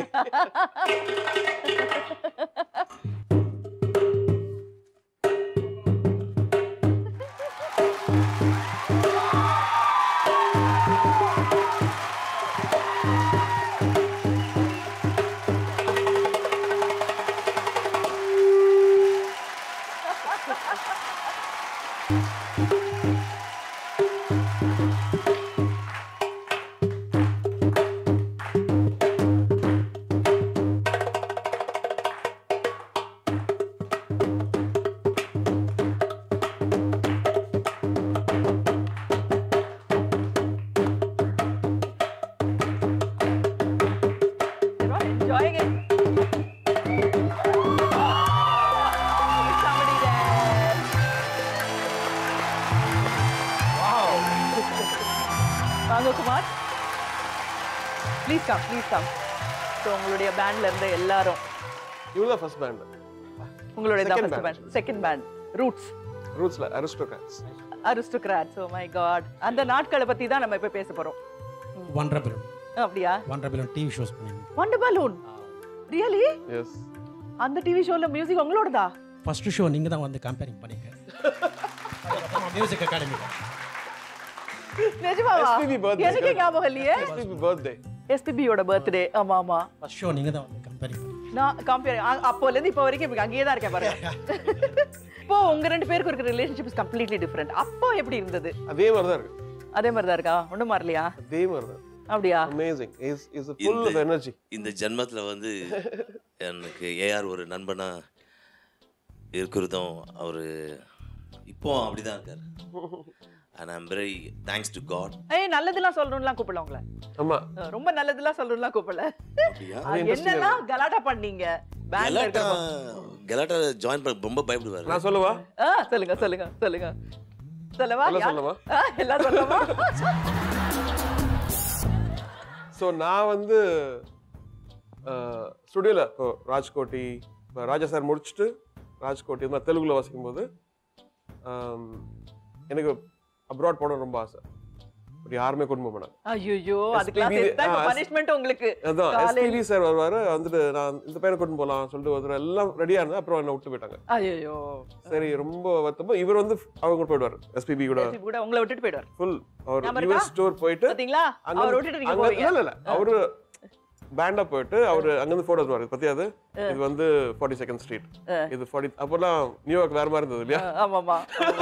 Enjoying it. Somebody there. Wow. வாங்க குமார். Please come. So உங்களுடைய பேண்ட்ல இருந்த எல்லாரும். இவங்க தான் ஃபர்ஸ்ட் பேண்ட். உங்களுடைய தான் first band. Second band Roots. Rootsல Aristocrats. Aristocrats. Oh my God. அந்த நாட்களை பத்தி தான் நம்ம இப்ப பேச போறோம். Wonder Balloon. அப்படியா? வண்டர் பலூன் டிவி ஷோஸ் பண்ணிருந்தேன். Wonder Balloon. ரியலி? எஸ். அந்த டிவி ஷோல மியூசிக் உங்களோடதா? ஃபர்ஸ்ட் ஷோ நீங்க தான் வந்து கம்பேரிங் பண்ணீங்க. Music Academy. நிஜமாவா? SPB birthday. எனக்கு ஞாபகம் இல்லையே. SPB birthday. SPB யோட பர்த்டே. ஆமா ஆமா. ஃபர்ஸ்ட் ஷோ நீங்க தான் வந்து கம்பேரிங் பண்ணீங்க. நான் கம்பேர் அப்போல இருந்து இப்போ வரைக்கும் இப்ப அங்கேயே தான் இருக்கேன் பாருங்க. இப்போ உங்க ரெண்டு பேருக்கு இருக்கிற ரிலேஷன்ஷிப் இஸ் கம்ப்ளீட்லி டிஃபரண்ட். அப்போ எப்படி இருந்தது? அதே மாதிரி தான் இருக்கு. அதே மாதிரி தான் இருக்கா? ஒண்ணும் மாறலையா? அதே மாதிரி தான். அப்படியா? Amazing. Is full of energy. இந்த ஜென்மத்துல வந்து எனக்கு ஏஆர் ஒரு நண்பனா இருக்கிறதும் அவரு இப்போ அப்படிதான் இருக்காரு. and I'm very thanks to God. ஏய் நல்லதெல்லாம் சொல்லணும்லாம் கூப்பிடல உங்களை. ஆமா. ரொம்ப நல்லதெல்லாம் சொல்லணும்லாம் கூப்பிடல. அப்படியா? என்னெல்லாம் கலாட்டா பண்ணீங்க? கலாட்டா ஜாயின் பண்ண ரொம்ப பயப்படுவாரு. நான் சொல்லவா? சொல்லுங்க சொல்லுங்க சொல்லுங்க. சொல்லவா? எல்லாம் சொல்லவா? எல்லாம் சொல்லவா? ஸோ நான் வந்து ஸ்டுடியோவில் இப்போ ராஜ்கோட்டி ராஜா சார் முடிச்சுட்டு ராஜ்கோட்டி மாதிரி தெலுங்குல வாசிக்கும் போது எனக்கு அப்ராட் போட ரொம்ப ஆசை. பட் யாருமே கொண்டு போக மாட்டாங்க. ஐயோ அதுக்கெல்லாம் சேர்த்தா பனிஷ்மென்ட் உங்களுக்கு. அதான் எஸ்பிபி சார் வருவாரு வந்துட்டு நான் இந்த பையனை கொண்டு போகலாம் சொல்லிட்டு ஒருத்தர் எல்லாம் ரெடியா இருந்தா அப்புறம் என்ன விட்டு போயிட்டாங்க. ஐயோ சரி ரொம்ப வருத்தமா இவர் வந்து அவங்க போயிடுவாரு எஸ்பிபி கூட உங்களை விட்டுட்டு போயிடுவார். ஃபுல் அவர் யூஎஸ் ஸ்டோர் போயிட்டு பாத்தீங்களா அவர் விட்டுட்டு நீங்க போவீங்க. இல்ல அவரு பேண்டா போயிட்டு அவரு அங்கிருந்து போட்டோ எடுத்துவாரு. பத்தியாது இது வந்து 42nd ஸ்ட்ரீட் இது 40 அப்போலாம் நியூயார்க் வேற மாதிரி இருந்தது இல்லையா? ஆமாமா.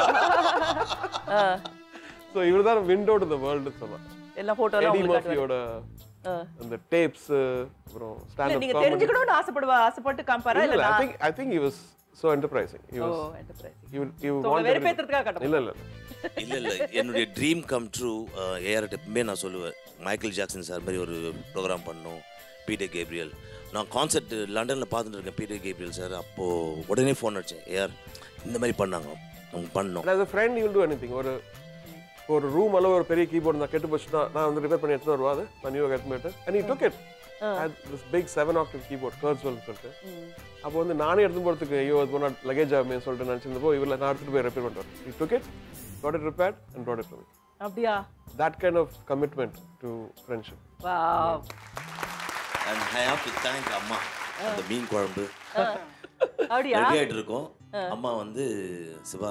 சோ இவர் தான் விண்டோ டு தி வேர்ல்ட் சொல்லலாம். எல்லா போட்டோலாம் உங்களுக்கு மர்ஃபியோட அந்த டேப்ஸ் அப்புறம் ஸ்டாண்ட் அப் நீங்க தெரிஞ்சுக்கணும்னு ஆசைப்பட்டு கம்பேரா இல்ல I think he was so enterprising. He was enterprising. You want வேற பேத்துறதுக்காக கட்டணும். இல்ல என்னுடைய ட்ரீம் கம் ட்ரூ. ஏஆர் எப்பவுமே நான் சொல்லுவேன் மைக்கேல் ஜாக்சன் சார் மாதிரி ஒரு ப்ரோக்ராம் பண்ணணும். பீட்டர் கேப்ரியல் நான் கான்சர்ட் லண்டனில் பார்த்துட்டு இருக்கேன். பீட்டர் கேப்ரியல் சார் அப்போது உடனே ஃபோன் அடித்தேன். ஏஆர் இந்த மாதிரி பண்ணாங்க அவங்க பண்ணோம். as a friend you will do anything. ஒரு ரூம் அளவு ஒரு பெரிய கீபோர்டு நான் கெட்டு போச்சுன்னா நான் வந்து ரிப்பேர் பண்ணி எடுத்துட்டு வருவா. அது நான் நியூ எடுத்துட்டு and he took it. had this big 7-octave keyboard Kurzweil சொல்லிட்டு அப்போ வந்து நானே எடுத்து போகிறதுக்கு ஐயோ அது போனால் லக்கேஜ் ஆகுமே சொல்லிட்டு நினச்சிருந்தப்போ இவரில் நான் எடுத்துகிட்டு போய் ரிப்பேர் பண்ணுவார். he took it, got it repaired and brought it to me. அப்படியா? that kind of commitment to friendship. wow. and I have to thank அம்மா. அந்த மீன் குழம்பு அப்படியா ரெடி ஆயிட்டு இருக்கோம். அம்மா வந்து சிவா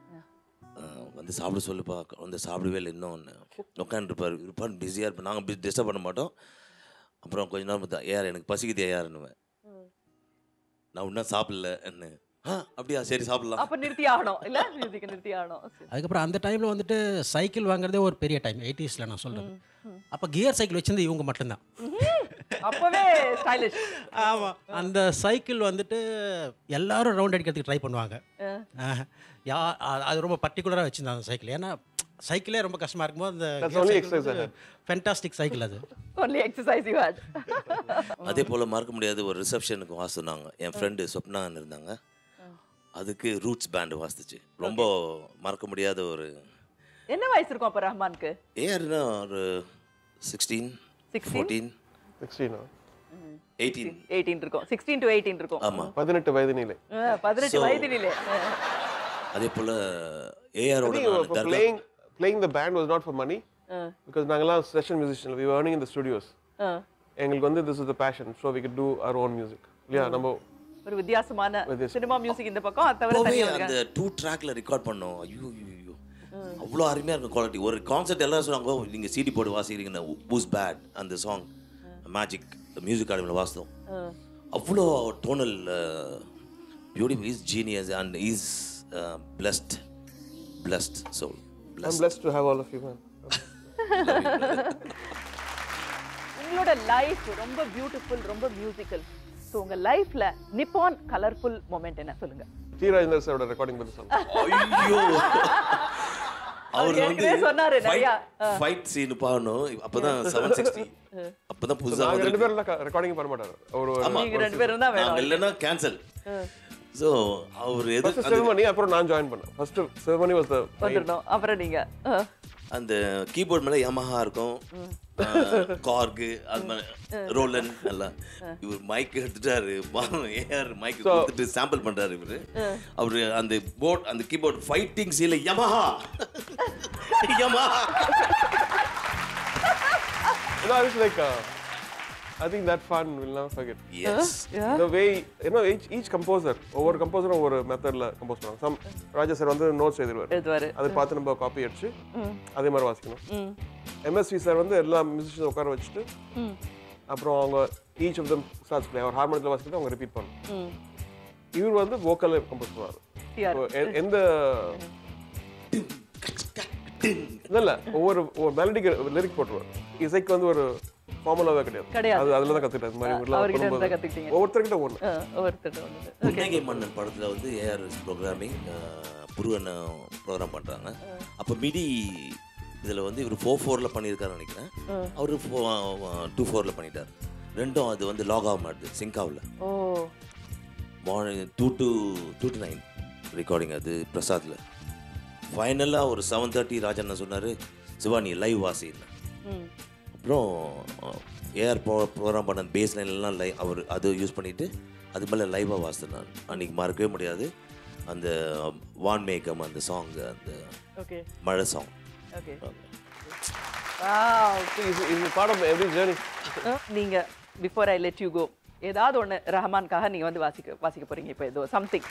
வந்து சாப்பிட சொல்லுப்பா வந்து சாப்பிடவே இல்லை இன்னும் உட்காந்துருப்பார் இருப்பான்னு பிஸியாக இருப்பேன். நாங்கள் டிஸ்டர்ப் பண்ண மாட்டோம். அப்புறம் கொஞ்ச நாள் பார்த்தா ஏஆர் எனக்கு பசிக்குது ஏஆர்னுவேன். நான் இன்னும் சாப்பிடல என்ன அப்படியா சரி சாப்பிடலாம் அப்போ நிறுத்தி ஆகணும் இல்லை மியூசிக் நிறுத்தி ஆகணும். அதுக்கப்புறம் அந்த டைமில் வந்துட்டு சைக்கிள் வாங்குறதே ஒரு பெரிய டைம் 80s நான் சொல்கிறேன். அப்போ கியர் சைக்கிள் வச்சிருந்து இவங்க மட்டும்தான். அப்போவே ஸ்டைலிஷ். ஆமாம் அந்த சைக்கிள் வந்துட்டு எல்லாரும் ரவுண்ட் அடிக்கிறதுக்கு ட்ரை பண்ணுவாங்க. அது ரொம்ப பர்டிகுலராக வச்சுருந்தாங்க அந்த சைக்கிள். ஏன்னா சைக்கிளே ரொம்ப கஷ்டமாக இருக்கும்போது அந்த ஃபென்டாஸ்டிக் சைக்கிள் அது only exercise you had. அதே போல் மறக்க முடியாத ஒரு ரிசப்ஷனுக்கு வாசினாங்க. என் ஃப்ரெண்டு சொப்னான்னு இருந்தாங்க. அதுக்கு ரூட்ஸ் பேண்ட் வாசிச்சு ரொம்ப மறக்க முடியாத ஒரு. என்ன வயசு இருக்கும் அப்போ ரஹ்மானுக்கு? ஏஆர்னா ஒரு 16 14 16 18 இருக்கும். 16 to 18 இருக்கும். ஆமா 18 வயதினிலே 18 வயதினிலே. அதே போல ஏஆரோட playing the band was not for money because நாங்கலாம் session musicians, we were earning in the studios. எங்களுக்கு வந்து this is the passion so we could do our own music. இல்லையா நம்ம ஒரு வித்தியாசமான சினிமா மியூசிக் இந்த பக்கம் அது தவிர தனியா அந்த 2 ட்ராக்ல ரெக்கார்ட் பண்ணோம். ஐயோ அவ்வளோ அருமையாக இருக்கும் குவாலிட்டி. ஒரு கான்செப்ட் எல்லாரும் சொன்னாங்க நீங்கள் சிடி போட்டு வாசிக்கிறீங்கன்னா பூஸ் பேட் அந்த சாங் மேஜிக் மியூசிக் அகாடமியில் வாசித்தோம். அவ்வளோ tonal beautiful. Is genius and is blessed soul. I'm blessed to have all of you, man. உங்களோட லைஃப் ரொம்ப பியூட்டிஃபுல் ரொம்ப மியூசிக்கல். ஸோ உங்க லைஃப்ல நிப்பான் கலர்ஃபுல் மொமெண்ட் என்ன சொல்லுங்க? டி ராஜேந்தர் சாரோட ரெக்கார்டிங் பத்தி சொல்லுங்க. ஐயோ அவர் வந்து சொன்னாரு நிறைய ஃபைட் சீன் பாடணும். அப்பதான் 760 அப்பதான் புதுசா நாங்க ரெண்டு பேரும் ரெக்கார்டிங் பண்ண மாட்டாரு. நீங்க ரெண்டு பேரும் தான் வேணும். இல்லனா கேன்சல். சோ அவர் ஃபர்ஸ்ட் செரமனி அப்புறம் நான் ஜாயின் பண்ணேன். ஃபர்ஸ்ட் செரமனி வாஸ் தி வந்துறோம். அப்புறம் நீங்க அந்த கீபோர்ட் மேல யமஹா இருக்கும். கார்கு அது மாதிரி ரோலன் எல்லாம். இவர் மைக் எடுத்துட்டாரு, ஏஆர் மைக் கொடுத்துட்டு சாம்பிள் பண்றாரு இவரு. அவரு அந்த போர்ட் அந்த கீபோர்ட் ஃபைட்டிங் சீல Yamaha Yamaha. No, I was like, I think that fun will never forget. Yes. The way, each composer, over composer over method la compose பண்ணுவாங்க. Some Raja sir வந்து notes எழுதுவாரு. அதை பார்த்து நம்ம காப்பி அடிச்சு அதே மாதிரி வாசிக்கணும். MSV சார் வந்து எல்லா மியூசிஷியன்ஸ் உட்கார வச்சுட்டு அப்புறம் அவங்க each of them starts play. அவர் ஹார்மோனியத்தில் வாசிக்கிட்டு அவங்க ரிப்பீட் பண்ணணும். இவர் வந்து வோக்கல் கம்போஸ் பண்ணுவார். எந்த இல்ல ஒவ்வொரு மெலடிக்கு லிரிக் போட்டுருவார். இசைக்கு வந்து ஒரு ஃபார்முலாவே கிடையாது. அது அதுல தான் கத்துக்கிட்டேன். ஒவ்வொருத்தர்கிட்ட புன்னகை மன்னன் படத்துல வந்து ஏஆர் ப்ரோக்ராமிங் புருவன் ப்ரோக்ராம் பண்றாங்க. அப்போ மிடி இதுல வந்து இவர் 4/4ல பண்ணியிருக்காருன்னு நினைக்கிறேன். அவரு 2/4ல பண்ணிட்டார். ரெண்டும் அது வந்து லாக் ஆக மாட்டுது, சிங்க் ஆகல. மார்னிங் 2 to 9 ரெக்கார்டிங் அது பிரசாத்ல. ஃபைனலாக ஒரு 7:30 ராஜண்ணா சொன்னார், சிவா நீ லைவ் வாசின்னு. அப்புறம் ஏஆர் ப்ரோக்ராம் பண்ண பேஸ் லைன்லாம் அவர் அது யூஸ் பண்ணிவிட்டு அது மேலே லைவாக வாசினார். அன்றைக்கி மறக்கவே முடியாது அந்த வான் மேகம் அந்த சாங், அந்த மழை சாங். நீங்கள் before I let you go ஏதாவது ஒன்று ரஹ்மான்காக நீங்கள் வந்து வாசிக்க போகிறீங்க இப்போ ஏதோ something.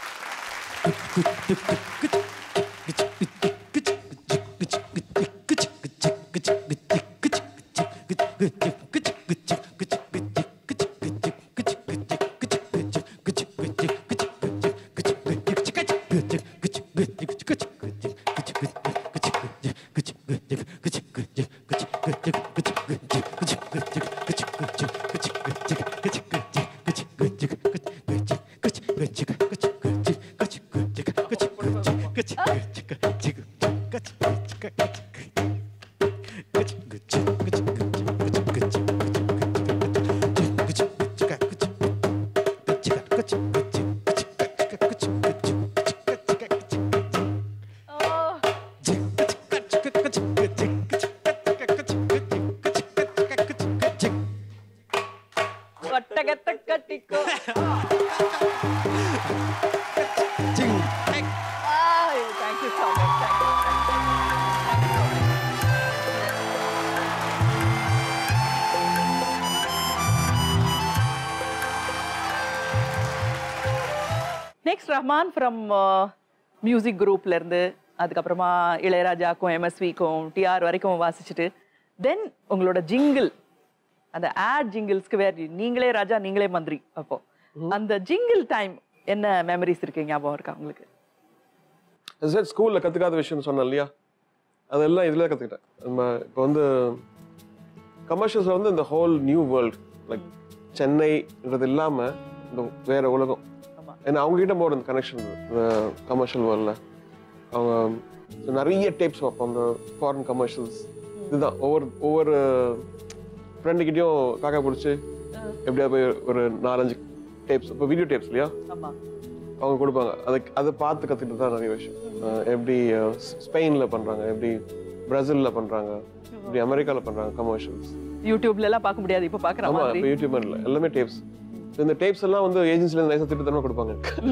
Next Rahman from music குரூப்லேருந்து அதுக்கப்புறமா இளையராஜாக்கும் எம்எஸ்விக்கும் டிஆர் வரைக்கும் வாசிச்சுட்டு தென் உங்களோட ஜிங்கிள் அந்த ஆட் ஜிங்கிள்ஸ்க்கு வேறு நீங்களே ராஜா நீங்களே மந்திரி. அப்போ அந்த ஜிங்கிள் டைம் என்ன மெமரிஸ் இருக்கு, ஞாபகம் இருக்கா உங்களுக்கு? ஸ்கூலில் கற்றுக்காத விஷயம் சொன்னேன் இல்லையா, அதெல்லாம் இதில் கற்றுக்கிட்டேன். நம்ம இப்போ வந்து கமர்ஷியல்ஸில் வந்து இந்த ஹோல் நியூ வேர்ல்டு லைக் சென்னைன்றது இல்லாமல் இந்த வேற உலகம். ஏன்னா அவங்ககிட்ட போகிற இந்த கனெக்ஷன் கமர்ஷியல் வேர்ல்டில் அவங்க நிறைய டேப்ஸ் பார்ப்போம். அந்த ஃபாரின் கமர்ஷியல்ஸ் இதுதான் ஒவ்வொரு ஃப்ரெண்டுக்கிட்டையும் காக்கா பிடிச்சி எப்படியா போய் ஒரு 4-5 டேப்ஸ், இப்போ வீடியோ டேப்ஸ் இல்லையா, அவங்க கொடுப்பாங்க. அதை பார்த்து கற்றுக்கிட்டு தான் நிறைய விஷயம். எப்படி ஸ்பெயினில் பண்ணுறாங்க, எப்படி பிரேசிலில் பண்ணுறாங்க, எப்படி அமெரிக்காவில் பண்ணுறாங்க கமர்ஷியல்ஸ். யூடியூப்ல எல்லாம் பார்க்க முடியாது, இப்போ பார்க்குறோம். ஆமாம், இப்போ யூடியூப் இல்லை, எல்லாமே டேப்ஸ். இந்த டேப்ஸ் எல்லாம் வந்து ஏஜென்சில நைஸா திட்டு தரமா கொடுப்பாங்க.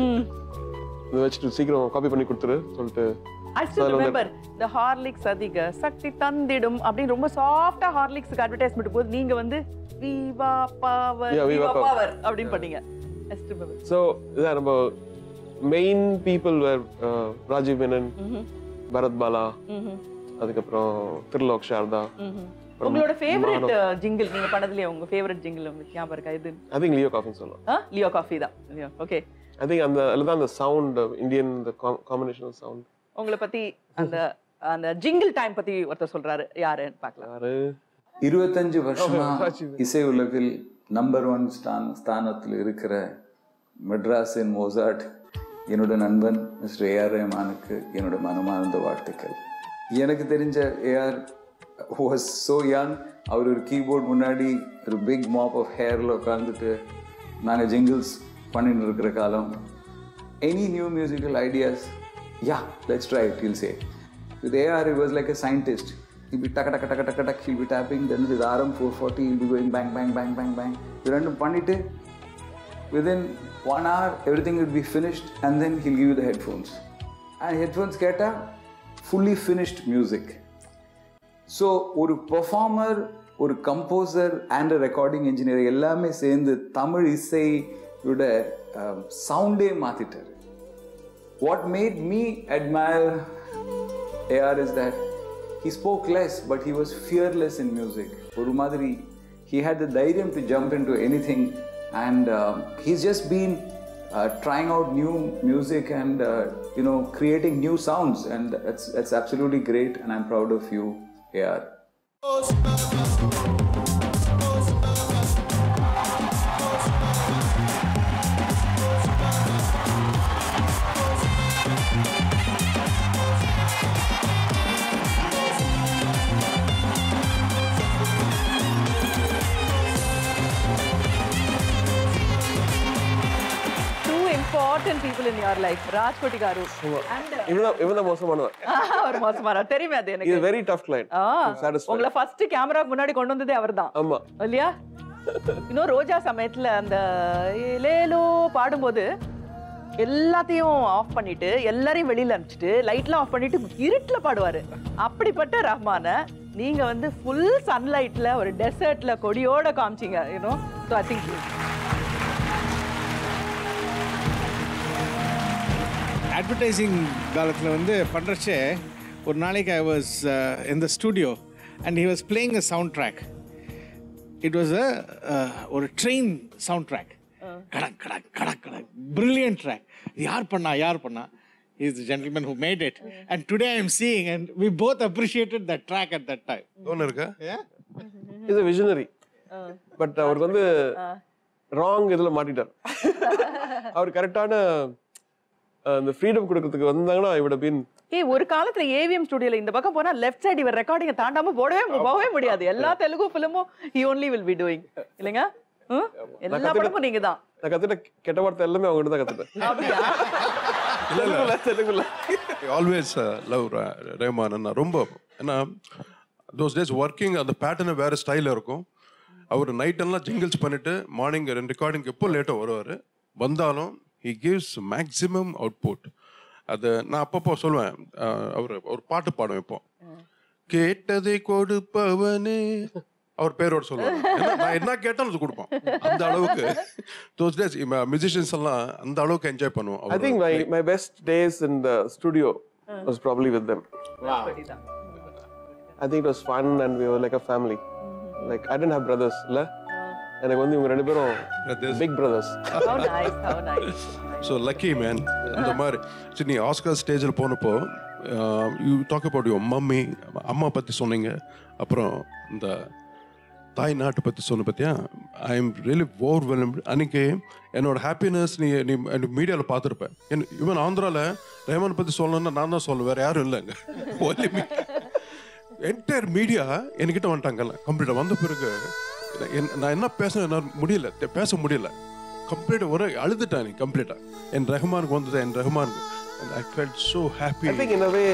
இதை வச்சுட்டு சீக்கிரம் காப்பி பண்ணி கொடுத்துரு சொல்லிட்டு. I still remember the Horlicks அதிக சக்தி தந்திடும் அப்படின்னு ரொம்ப சாஃப்டா ஹார்லிக்ஸ்க்கு அட்வர்டைஸ்மெண்ட் போது நீங்க வந்து விவா பவர் அப்படின்னு பண்ணீங்க. So இதான் நம்ம main people where Rajiv Menon, Bharat Bala, அதுக்கப்புறம் திருலோக் சாரதா. உங்களோட ஃபேவரட் ஜிங்கிள் நீங்க பண்ணதுலயே உங்க ஃபேவரட் ஜிங்கிள் உங்களுக்கு ஞாபகம் இருக்கா? இது I think லியோ காஃபி சொல்லலாம். லியோ காஃபி தான். ஓகே, I think அந்த sound Indian the combination of sound. உங்களை பத்தி அந்த ஜிங்கிள் டைம் பத்தி ஒருத்தர் சொல்றாரு, யாருன்னு பார்க்கலாம். 25 வருஷமா இசை உலகில் நம்பர் 1 ஸ்தானத்தில் இருக்கிற மெட்ராஸின் மோசார்ட் என்னோட நண்பன் மிஸ்டர் ஏஆர் ரஹ்மானுக்கு என்னோட மனமார்ந்த வாழ்த்துக்கள். எனக்கு தெரிஞ்ச ஏஆர் was so young. அவர் ஒரு கீபோர்ட் முன்னாடி ஒரு பிக் மாப் ஆஃப் ஹேரில் உட்காந்துட்டு நாங்கள் ஜிங்கிள்ஸ் பண்ணிட்டு இருக்கிற காலம். Any new musical ideas, yeah, let's try it, he'll say. With AR, he was like a scientist. he'll be taka taka taka taka taka, he'll be tapping, then his RM 440, he'll be going bang bang bang bang bang. You run to pannite, within 1 hour everything will be finished, and then he'll give you the headphones. And headphones keta fully finished music. So ஒரு performer, ஒரு composer and a recording engineer எல்லாமே சேர்ந்து தமிழ் இசையோட சவுண்டே மாத்திட்டாரு. What made me admire AR is that he spoke less, but he was fearless in music. ஒரு மாதிரி he had the தைரியம் to jump into anything, and he's just been trying out new music and creating new sounds, and that's absolutely great, and I'm proud of you, AR. Important people in your life, Raj Koti garu. And இவன மோசமானவர். அவர் மோசமானவர். தெரியுமே அது எனக்கு. He is very tough client. உங்களை first கேமராக்கு முன்னாடி கொண்டு வந்ததே அவர்தான். ஆமா. இல்லையா? இன்னும் ரோஜா சமயத்துல அந்த லேலோ பாடும்போது எல்லாத்தையும் ஆஃப் பண்ணிட்டு எல்லாரையும் வெளியில அனுப்பிச்சிட்டு லைட்லாம் ஆஃப் பண்ணிட்டு இருட்டுல பாடுவாரு. அப்படிப்பட்ட ரஹ்மான நீங்க வந்து ஃபுல் சன்லைட்ல ஒரு டெசர்ட்ல கொடியோட காமிச்சீங்க. So I think அட்வர்டைசிங் காலத்தில் வந்து பண்ணுறச்சே ஒரு நாளைக்கு I was in the studio and he was playing a sound track. It was ஒரு ட்ரெயின் சவுண்ட் ட்ராக். கடக் கடக் கடக் கடக் பிரில்லியன்ட் ட்ராக். யார் பண்ணா He is the gentleman who made it. And today I am seeing, and we both appreciated that track at that time. Yeah? He's a visionary. But அவருக்கு வந்து wrong இதில் மாட்டிட்டார். அவர் கரெக்டான அந்த ஃப்ரீடம் கொடுக்கிறதுக்கு வந்தாங்கன்னா I would have been. ஒரு காலத்துல AVM ஸ்டுடியோல இந்த பக்கம் போனா லெஃப்ட் சைடு இவர் ரெக்கார்டிங்க தாண்டாம போகவே முடியாது. எல்லா Telugu ஃபிலிமும் he only will be doing. இல்லைங்க? எல்லா படமும் நீங்க தான். நான் கத்துட்ட கெட்ட வார்த்தை எல்லாமே அவங்க தான் கத்துட்டேன். அப்படியா? இல்ல தெலுங்குல. ஆல்வேஸ் லவ் ரஹ்மான் அண்ணா ரொம்ப. ஏன்னா those days working அந்த பேட்டர்ன் வேற ஸ்டைல்ல இருக்கும். அவர் நைட் எல்லாம் ஜிங்கிள்ஸ் பண்ணிட்டு மார்னிங் ரெக்கார்டிங் எப்போ லேட்டாக வருவார். வந்தாலும் he gives maximum output. அது நான் அப்பப்போ சொல்லுவேன், அவர் பாட்டு பாடுவேன் இப்போ, கேட்டதை கொடுப்பவனே அவர் பேரோட சொல்லுவேன். நான் என்ன கேட்டாலும் அது கொடுப்போம். அந்த அளவுக்கு those days musicians எல்லாம் அந்த அளவுக்கு என்ஜாய் பண்ணுவோம். I think my best days in the studio was probably with them. Wow. I think it was fun and we were like a family. Like I didn't have brothers, இல்ல எனக்கு வந்து இவங்க ரெண்டு பேரும் big brothers. How nice. So lucky man. இந்த மாதிரி சரி, நீ ஆஸ்கர் ஸ்டேஜில் போனப்போ you talk about your mummy, அம்மா பற்றி சொன்னீங்க, அப்புறம் இந்த தாய் நாட்டை பற்றி சொன்ன பற்றியா ஐ எம் ரியலி ஓவர்வெல்ம்டு. அன்றைக்கி என்னோட ஹாப்பினஸ் நீ மீடியாவில் பார்த்துருப்பேன். ஈவன் ஆந்திராவில் ரஹ்மான் பற்றி சொல்லணும்னா நான் தான் சொல்லுவேன், வேறு யாரும் இல்லைங்க. என்டையர் மீடியா என்கிட்ட வந்துட்டாங்கல்ல கம்ப்ளீட்டாக. வந்த பிறகு நான் என்ன பேச முடியல கம்ப்ளீட்டாக ஒரு அழுதுட்டேன் கம்ப்ளீட்டாக. என் ரஹ்மானுக்கு வந்தது, என் ரஹ்மானுக்கு. And I felt so happy. I think in a way,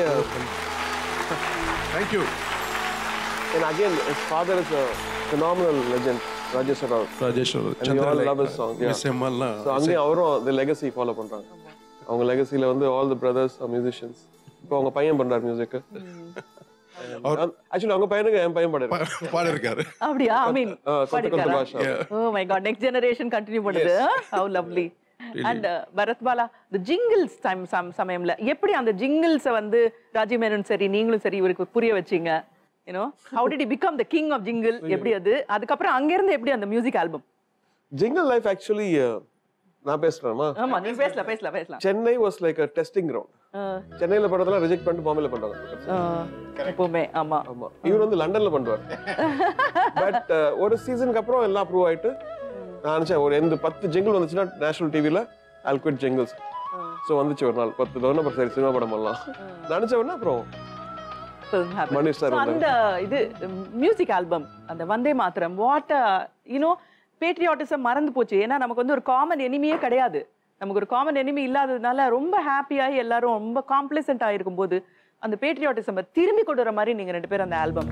thank you. And again, his father is a phenomenal legend, Rajesh Rao. And we all love his song. Yeah. So அங்கே அவரும் the legacy follow பண்றாங்க. அவங்க legacyல வந்து all the brothers are musicians. இப்போ அவங்க பையன் பண்றாரு music. Actually அவங்க பையனுக்கு என் பையன் பாடிருக்காரு. அப்படியா? I mean பாடிருக்காரு. Oh my god, next generation continue பண்ணுது. How lovely. And Bharat Bala, the jingles time சமயம்ல எப்படி அந்த jingles வந்து ராஜீவ் மேனன் சரி நீங்களும் சரி இவருக்கு புரிய வச்சீங்க? How did he become the king of jingle? எப்படி அது அதுக்கப்புறம் அங்க இருந்து எப்படி அந்த music album? Jingle life actually நான் பேசுறேமா? ஆமா, நீ பேசலாம். Chennai was like a testing ground. சென்னையில பண்றதெல்லாம் ரிஜெக்ட் பண்ணிட்டு பாம்பேல பண்றாங்க எப்பவுமே. ஆமா. இவர் வந்து லண்டன்ல பண்ணுவார். பட் ஒரு சீசனுக்கு அப்புறம் எல்லாம் ப்ரூவ் ஆயிட்டு நான் நினைச்சேன் ஒரு 10 ஜிங்கிள் வந்துச்சுன்னா நேஷனல் டிவில I'll quit jingles. ஸோ வந்துச்சு ஒரு நாள் 10 தவணை அப்புறம் சரி சினிமா படம் பண்ணலாம் நினைச்ச உடனே அப்புறம் மணி சார் அந்த இது மியூசிக் ஆல்பம் அந்த வந்தே மாத்திரம் வாட் பேட்ரியாட்டிசம் மறந்து போச்சு. ஏன்னா நமக்கு வந்து ஒரு காமன் எனிமியே கிடையாது. நமக்கு ஒரு காமன் எனிமி இல்லாததுனால ரொம்ப ஹாப்பியாகி எல்லாரும் ரொம்ப காம்ப்ளிசென்ட் ஆகிருக்கும் போது அந்த பேட்ரியாட்டிசம் திரும்பி கொண்டு வர மாதிரி நீங்க 2 பேரும் அந்த ஆல்பம்?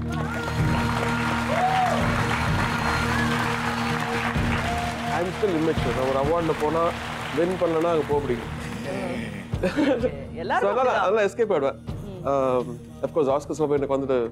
I'm still immature. நான் ஒரு அவார்டில் போனால் வின் பண்ணலன்னா அங்கே போக பிடிக்கும். அதெல்லாம் எஸ்கேப் ஆயிடுவேன். அஃப்கோர்ஸ் ஆஸ்கர்ஸில் போய் எனக்கு வந்துட்டு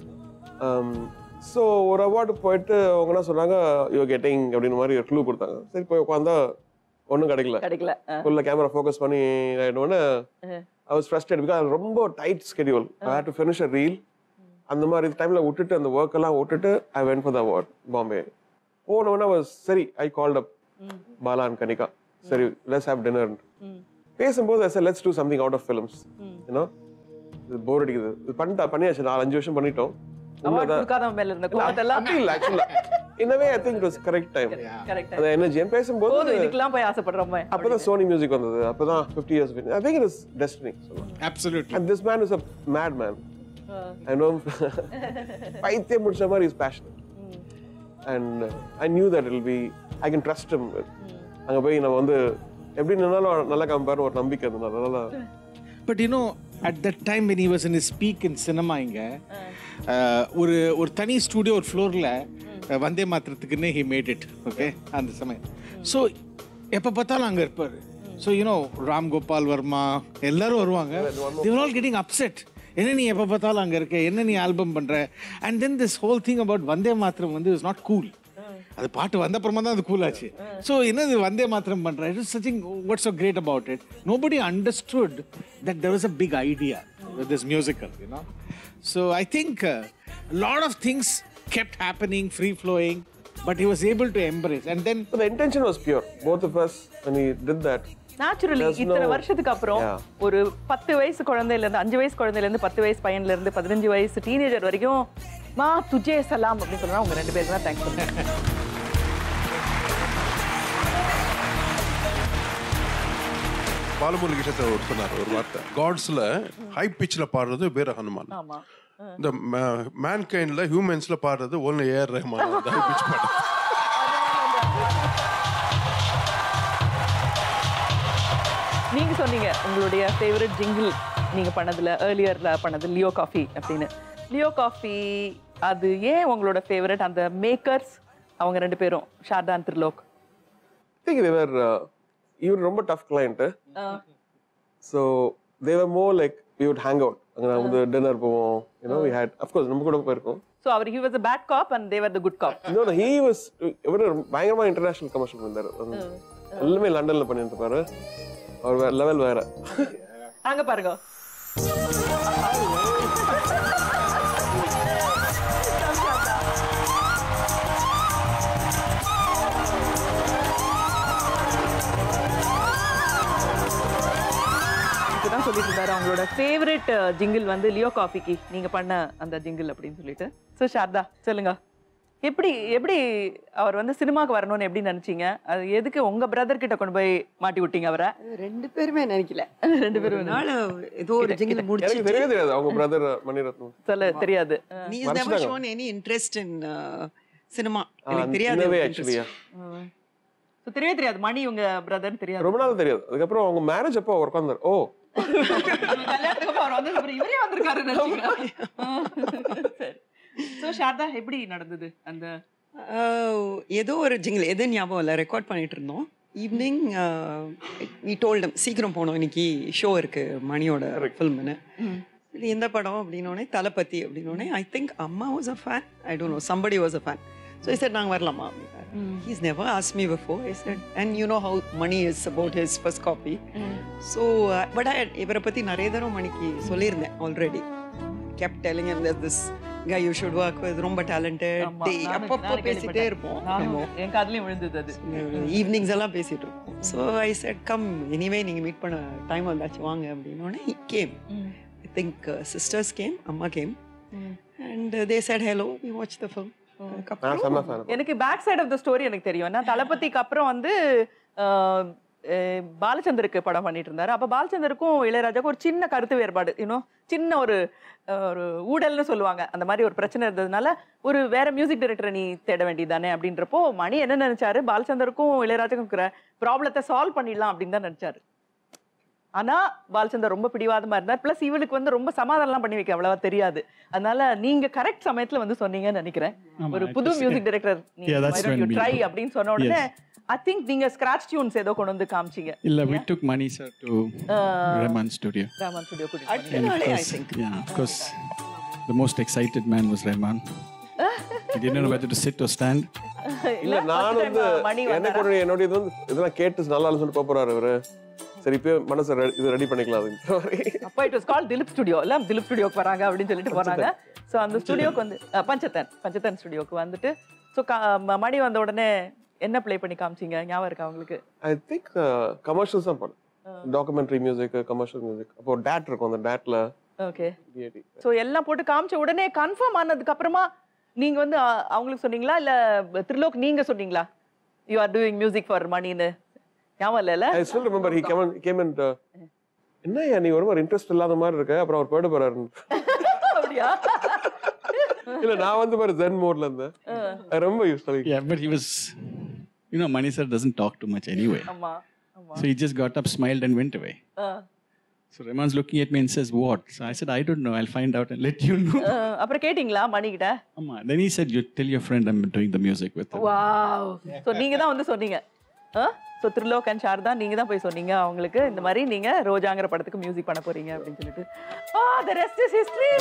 ஸோ ஒரு அவார்டு போயிட்டு அவங்க என்ன சொன்னாங்க, யூ கெட்டிங் அப்படின்னு மாதிரி ஒரு க்ளூ கொடுத்தாங்க. சரி போய் உட்காந்தா ஒன்றும் கிடைக்கல. ஃபுல்லாக கேமரா ஃபோக்கஸ் பண்ணி ஆகிட்டோன்னு ஐ வாஸ் ஃப்ரஸ்ட்ரேட்டட் பிகாஸ் ரொம்ப tight schedule. I had to finish a reel. அந்த மாதிரி டைமில் விட்டுட்டு அந்த ஒர்க் எல்லாம் விட்டுட்டு I went for the award Bombay. போனவொன்னே சரி I called up Bala and Kanika. சரி லெட்ஸ் ஹேவ் டின்னர். பேசும்போது I said let's do something out of films. You know இது போர் அடிக்குது. இது பண்ணியாச்சு. 4-5 வருஷம் பண்ணிட்டோம். அவார்ட் கொடுக்காதவங்க மேல இருந்த கோவத்தெல்லாம் அப்படி இல்ல ஆக்சுவலா. In a way I think it was correct time. அந்த எனர்ஜி பேசும்போது போது இதுக்கெல்லாம் போய் ஆசைப்படுறோமே. அப்பதான் சோனி மியூசிக் வந்தது. அப்பதான் 50 years been. I think it is destiny. Absolutely. And this man is a mad man. I know him. பைத்தியம் முடிச்ச மாதிரி is passionate. And I knew that it will be I can trust him. அங்க போய் நம்ம வந்து எப்படி நின்னாலும் நல்லா காமிப்பாரு ஒரு நம்பிக்கை இருந்ததுனால. But you know at that time when he was in his peak in cinema இங்க ஒரு தனி ஸ்டுடியோ ஒரு ஃப்ளோர்ல வந்தே மாத்திரத்துக்குன்னு he made it. ஓகே அந்த சமயம். ஸோ எப்போ பார்த்தாலும் அங்கே இருப்பார். ஸோ யூனோ ராம் கோபால் வர்மா எல்லாரும் வருவாங்க. they were all getting upset. என்ன நீ எப்போ பார்த்தாலும் அங்கே இருக்க, என்ன நீ ஆல்பம் பண்ணுற. And then this whole thing about Vande Mataram வந்து இஸ் நாட் கூல். அது பாட்டு வந்த அப்புறமா தான் அது கூல் ஆச்சு. ஸோ என்னது வந்தே மாத்திரம் பண்ணுற. இட் இஸ் சச்சிங் what's so great about it. Nobody understood that there was a big idea with this musical, you know. So I think lot of things kept happening, free flowing, but he was able to embrace. And then the intention was pure, both of us, when he did that. Naturally இத்தனை வருஷத்துக்கு அப்புறம் ஒரு 10 வயசு குழந்தையில இருந்து 5 வயசு குழந்தையில இருந்து 10 வயசு பையன்ல இருந்து 15 வயசு டீனேஜர் வரைக்கும் மா துஜே சலாம் அப்படி சொன்னா உங்க 2 பேருக்கு தான் தேங்க்ஸ் சொல்றேன். பாலமுரளி கிட்ட ஒரு சொன்னார் ஒரு வார்த்தை, காட்ஸ்ல ஹை பிச்சில் பாடுறது வேற ஹனுமான், இந்த மேன்கைண்ட்ல ஹியூமன்ஸ்ல பாடுறது ஒன்னு ஏஆர் ரஹ்மான். ஹை பிச் பாடுறது. நீங்க சொன்னீங்க உங்களுடைய ஃபேவரட் ஜிங்கிள் நீங்க பண்ணதுல ஏர்லியர்ல பண்ணது லியோ காஃபி அப்படின்னு. லியோ காஃபி அது ஏன் உங்களோட ஃபேவரட்? அந்த மேக்கர்ஸ் அவங்க 2 பேரும் Sharda and Trilok. I think they were இவர் ரொம்ப tough client. So they were more like we would hang out. அங்க வந்து டின்னர் போவோம். You know we had of course நம்ம கூட போயிருக்கோம். So அவர் he was a bad cop and they were the good cop. No he was பயங்கரமா international commercial பண்ணாரு. எல்லாமே லண்டன்ல பண்ணிட்டு இருப்பாரு. அவர் லெவல் வேற. அங்க பாருங்க. இப்பதான் சொல்லிட்டு இருந்தாரு அவங்களோட ஃபேவரட் ஜிங்கிள் வந்து லியோ காஃபிக்கு நீங்க பண்ண அந்த ஜிங்கிள் அப்படின்னு சொல்லிட்டு. ஸோ சாரதா சொல்லுங்க, எப்படி அவர் வந்து சினிமாக்கு வரணும்னு எப்படி நினைச்சீங்க? அது எதுக்கு உங்க பிரதர் கிட்ட கொண்டு போய் மாட்டி விட்டீங்க அவரை? 2 பேருமே நினைக்கல. 2 பேரும் ஏதோ ஒரு ஜிங்கிள் முடிச்சு எனக்கு தெரியாது அவங்க பிரதர் மணிரத்னம். சொல்ல தெரியாது. He has never shown any interest in cinema. எனக்கு தெரியாது. சோ தெரியாது மணி உங்க பிரதர் தெரியாது. ரொம்ப நாள் தெரியாது. அதுக்கு அப்புறம் அவங்க மேரேஜ் அப்போ வர்க் வந்தார். ஓ கல்யாணத்துக்கு அப்புறம் வந்து அப்புறம் இவரே வந்திருக்காரு நினைச்சீங்க. சரி. சோ சாரதா எப்படி நடந்தது அந்த? ஏதோ ஒரு ஜிங்கிள் எது ஞாபகம் இல்லை, ரெக்கார்ட் பண்ணிட்டு இருந்தோம். ஈவினிங் we told him சீக்கிரம் போனோம் இன்னைக்கு ஷோ இருக்கு மணியோட ஃபில்ம்னு. இது எந்த படம் அப்படின்னோடனே தளபதி அப்படின்னோடனே ஐ திங்க் அம்மா was a fan, I don't know somebody was a fan. So I said நாங்கள் வரலாமா அப்படின்னாரு. He's never asked me before. I said and you know how Mani is about his first copy. So but I இவரை பற்றி நிறைய தடவை மணிக்கு சொல்லியிருந்தேன் already. kept telling him that this guy you should work with, ரொம்ப talented. அப்பப்போ பேசிட்டே இருப்போம். என் காதுலயும் விழுந்தது அது. ஈவினிங்ஸ் எல்லாம் பேசிட்டு இருப்போம். So I said come anyway நீங்க மீட் பண்ண டைம் வந்தாச்சு வாங்க அப்படின்னோடனே he came. I think sisters came, அம்மா came and they said hello, we watched the film. எனக்கு back side of the story எனக்கு தெரியும். நான் தளபதிக்கு அப்புறம் வந்து பாலச்சந்தருக்கு படம் பண்ணிட்டு இருந்தாரு. அப்ப பாலச்சந்தருக்கும் இளையராஜாக்கும் ஒரு சின்ன கருத்து வேறுபாடு, இன்னும் சின்ன ஒரு ஊழல்னு சொல்லுவாங்க, அந்த மாதிரி ஒரு பிரச்சனை இருந்ததுனால ஒரு வேற மியூசிக் டைரக்டரை நீ தேட வேண்டியதானே அப்படின்றப்போ மணி என்ன நினைச்சாரு, பாலச்சந்தருக்கும் இளையராஜாக்கும் இருக்கிற ப்ராப்ளத்தை சால்வ் பண்ணிடலாம் அப்படின்னு தான் நினைச்சாரு. ஆனா பாலச்சந்தர் ரொம்ப பிடிவாதமா இருந்தார். பிளஸ் இவளுக்கு வந்து ரொம்ப சமாதானம்லாம் பண்ணி வைக்க அவ்வளவா தெரியாது. அதனால நீங்க கரெக்ட் சமயத்துல வந்து சொன்னீங்கன்னு நினைக்கிறேன். ஒரு புது மியூசிக் டைரக்டர் ட்ரை அப்படின்னு சொன்ன உடனே I think நீங்க ஸ்கிராட்ச் டியூன்ஸ் ஏதோ கொண்டு வந்து காமிச்சீங்க. இல்ல, we took Mani sir to Rahman studio. Rahman studio I think. Yeah, of course. The most excited man was Rahman. He didn't know whether to sit or stand. இல்ல நான் வந்து எனக்கு ஒரு என்னோட இது வந்து இதெல்லாம் கேட்டு நல்லா சொல்லிட்டு போறாரு அவரு. சரி இப்போ மனசு இது ரெடி பண்ணிக்கலாம் அது. அப்ப it was called Dilip studio. எல்லாம் திலீப் ஸ்டுடியோக்கு வராங்க அப்படின்னு சொல்லிட்டு போறாங்க. சோ அந்த ஸ்டுடியோக்கு வந்து பஞ்சத்தன் ஸ்டுடியோக்கு வந்துட்டு சோ மணி வந்த உடனே என்ன ப்ளே பண்ணி காமிச்சீங்க? ஞாபகம் இருக்கா உங்களுக்கு? ஐ திங்க் கமர்ஷியல்ஸ் தான் பண்ணேன். Documentary music, commercial music. அப்போ டேட் இருக்கும், அந்த டேட்ல ஓகே. சோ எல்லாம் போட்டு காமிச்ச உடனே கன்ஃபார்ம் ஆனதுக்கு அப்புறமா நீங்க வந்து அவங்களுக்கு சொன்னீங்களா இல்ல த்ரிலோக் நீங்க சொன்னீங்களா you are doing music for மணின்னு? ஞாபகம் இல்ல? I still remember he came and என்ன நீ ஒரு இன்ட்ரெஸ்ட் இல்லாத மாதிரி இருக்க, அப்புறம் அவர் போயிட்டு போறாரு. அப்படியா? இல்ல நான் வந்து பாரு ஜென் மோட்ல இருந்தேன். ரொம்ப useful. Yeah, but he was, you know, Mani sir doesn't talk too much anyway. ஆமா. So he just got up, smiled and went away. So Rahman's looking at me and says, "What?" So I said, "I don't know. I'll find out and let you know." அப்புறம் கேட்டிங்களா மணி கிட்ட? ஆமா. Then he said, "You tell your friend I'm doing the music with him." Wow. So நீங்க தான் வந்து சொன்னீங்க. So Trilok and Saradha நீங்க தான் போய் சொன்னீங்க அவங்களுக்கு இந்த மாதிரி நீங்க ரோஜாங்கிற படத்துக்கு மியூசிக் பண்ண போறீங்க அப்படின்னு சொல்லிட்டு. The rest is history.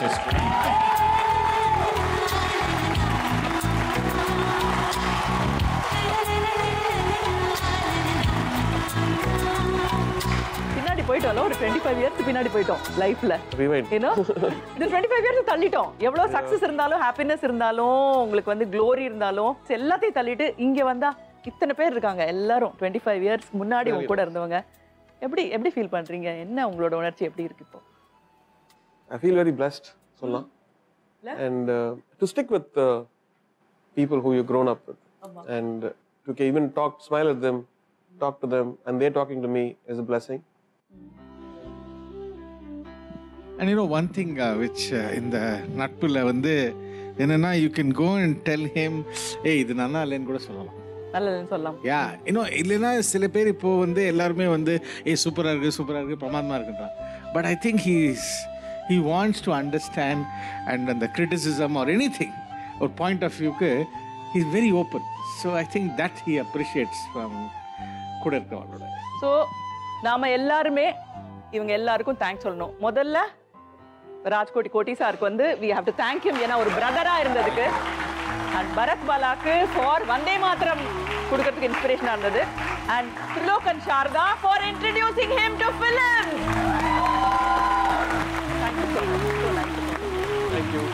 பின்னாடி போயிட்டோம், ஒரு 25 இயர்ஸ் பின்னாடி போயிட்டோம் லைஃப்ல. ஏன்னா இந்த 25 இயர்ஸ் தள்ளிட்டோம். எவ்வளவு சக்சஸ் இருந்தாலும், ஹாப்பினஸ் இருந்தாலும், உங்களுக்கு வந்து க்ளோரி இருந்தாலும் எல்லாத்தையும் தள்ளிட்டு இங்க வந்தா இத்தனை பேர் இருக்காங்க. எல்லாரும் 25 இயர்ஸ் முன்னாடி உங்க கூட இருந்தவங்க. எப்படி ஃபீல் பண்றீங்க? என்ன உங்களோட உணர்ச்சி எப்படி இருக்கு இப்போ? I feel very blessed சொல்லலாம். And to stick with people who you've grown up with and to even smile at them, talk to them and they're talking to me is a blessing. And you know one thing which in the நட்புல வந்து என்னன்னா you can go and tell him ஏய் இது நல்லா இல்லைன்னு கூட சொல்லலாம். நல்லதுன்னு சொல்லலாம். யா இன்னும் இல்லைன்னா சில பேர் இப்போ வந்து எல்லாருமே வந்து சூப்பராக இருக்குது பிரமாதமாக இருக்குன்றான். But I think he wants to understand and the criticism or anything or point of viewக்கு he's very open. So I think that he appreciates from கூட இருக்கவங்களோட. ஸோ நாம எல்லாருமே இவங்க எல்லாருக்கும் தேங்க்ஸ் சொல்லணும். முதல்ல ராஜ்கோட்டி சாருக்கு வந்து we have to thank him ஏன்னா ஒரு பிரதரா இருந்ததுக்கு. And பரத் பாலாக்கு for வந்தே மாத்திரம் கொடுக்கிறதுக்கு இன்ஸ்பிரேஷனா இருந்தது. And Trilok and Saradha for introducing him to film. Thank you so much. So nice. Thank you.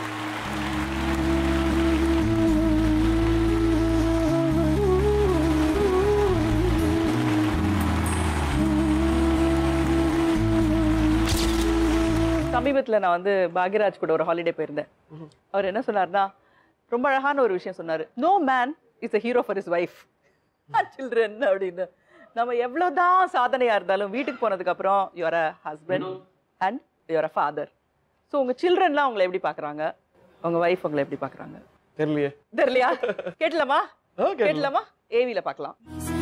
சமீபத்தில் நான் வந்து பாக்யராஜ் கூட ஒரு ஹாலிடே போயிருந்தேன். அவர் என்ன சொன்னார்னா ரொம்ப அழகான ஒரு விஷயம் சொன்னார். No man is a hero for his wife and children அப்படின்னு. நம்ம எவ்வளோதான் சாதனையாக இருந்தாலும் வீட்டுக்கு போனதுக்கப்புறம் you are a husband and you are a father. So உங்கள் சில்ட்ரன்லாம் உங்களை எப்படி பார்க்குறாங்க, உங்கள் ஒய்ஃப் உங்களை எப்படி பார்க்குறாங்க? தெரியலையா? கேட்கலாமா? ஏவியில் பார்க்கலாம்.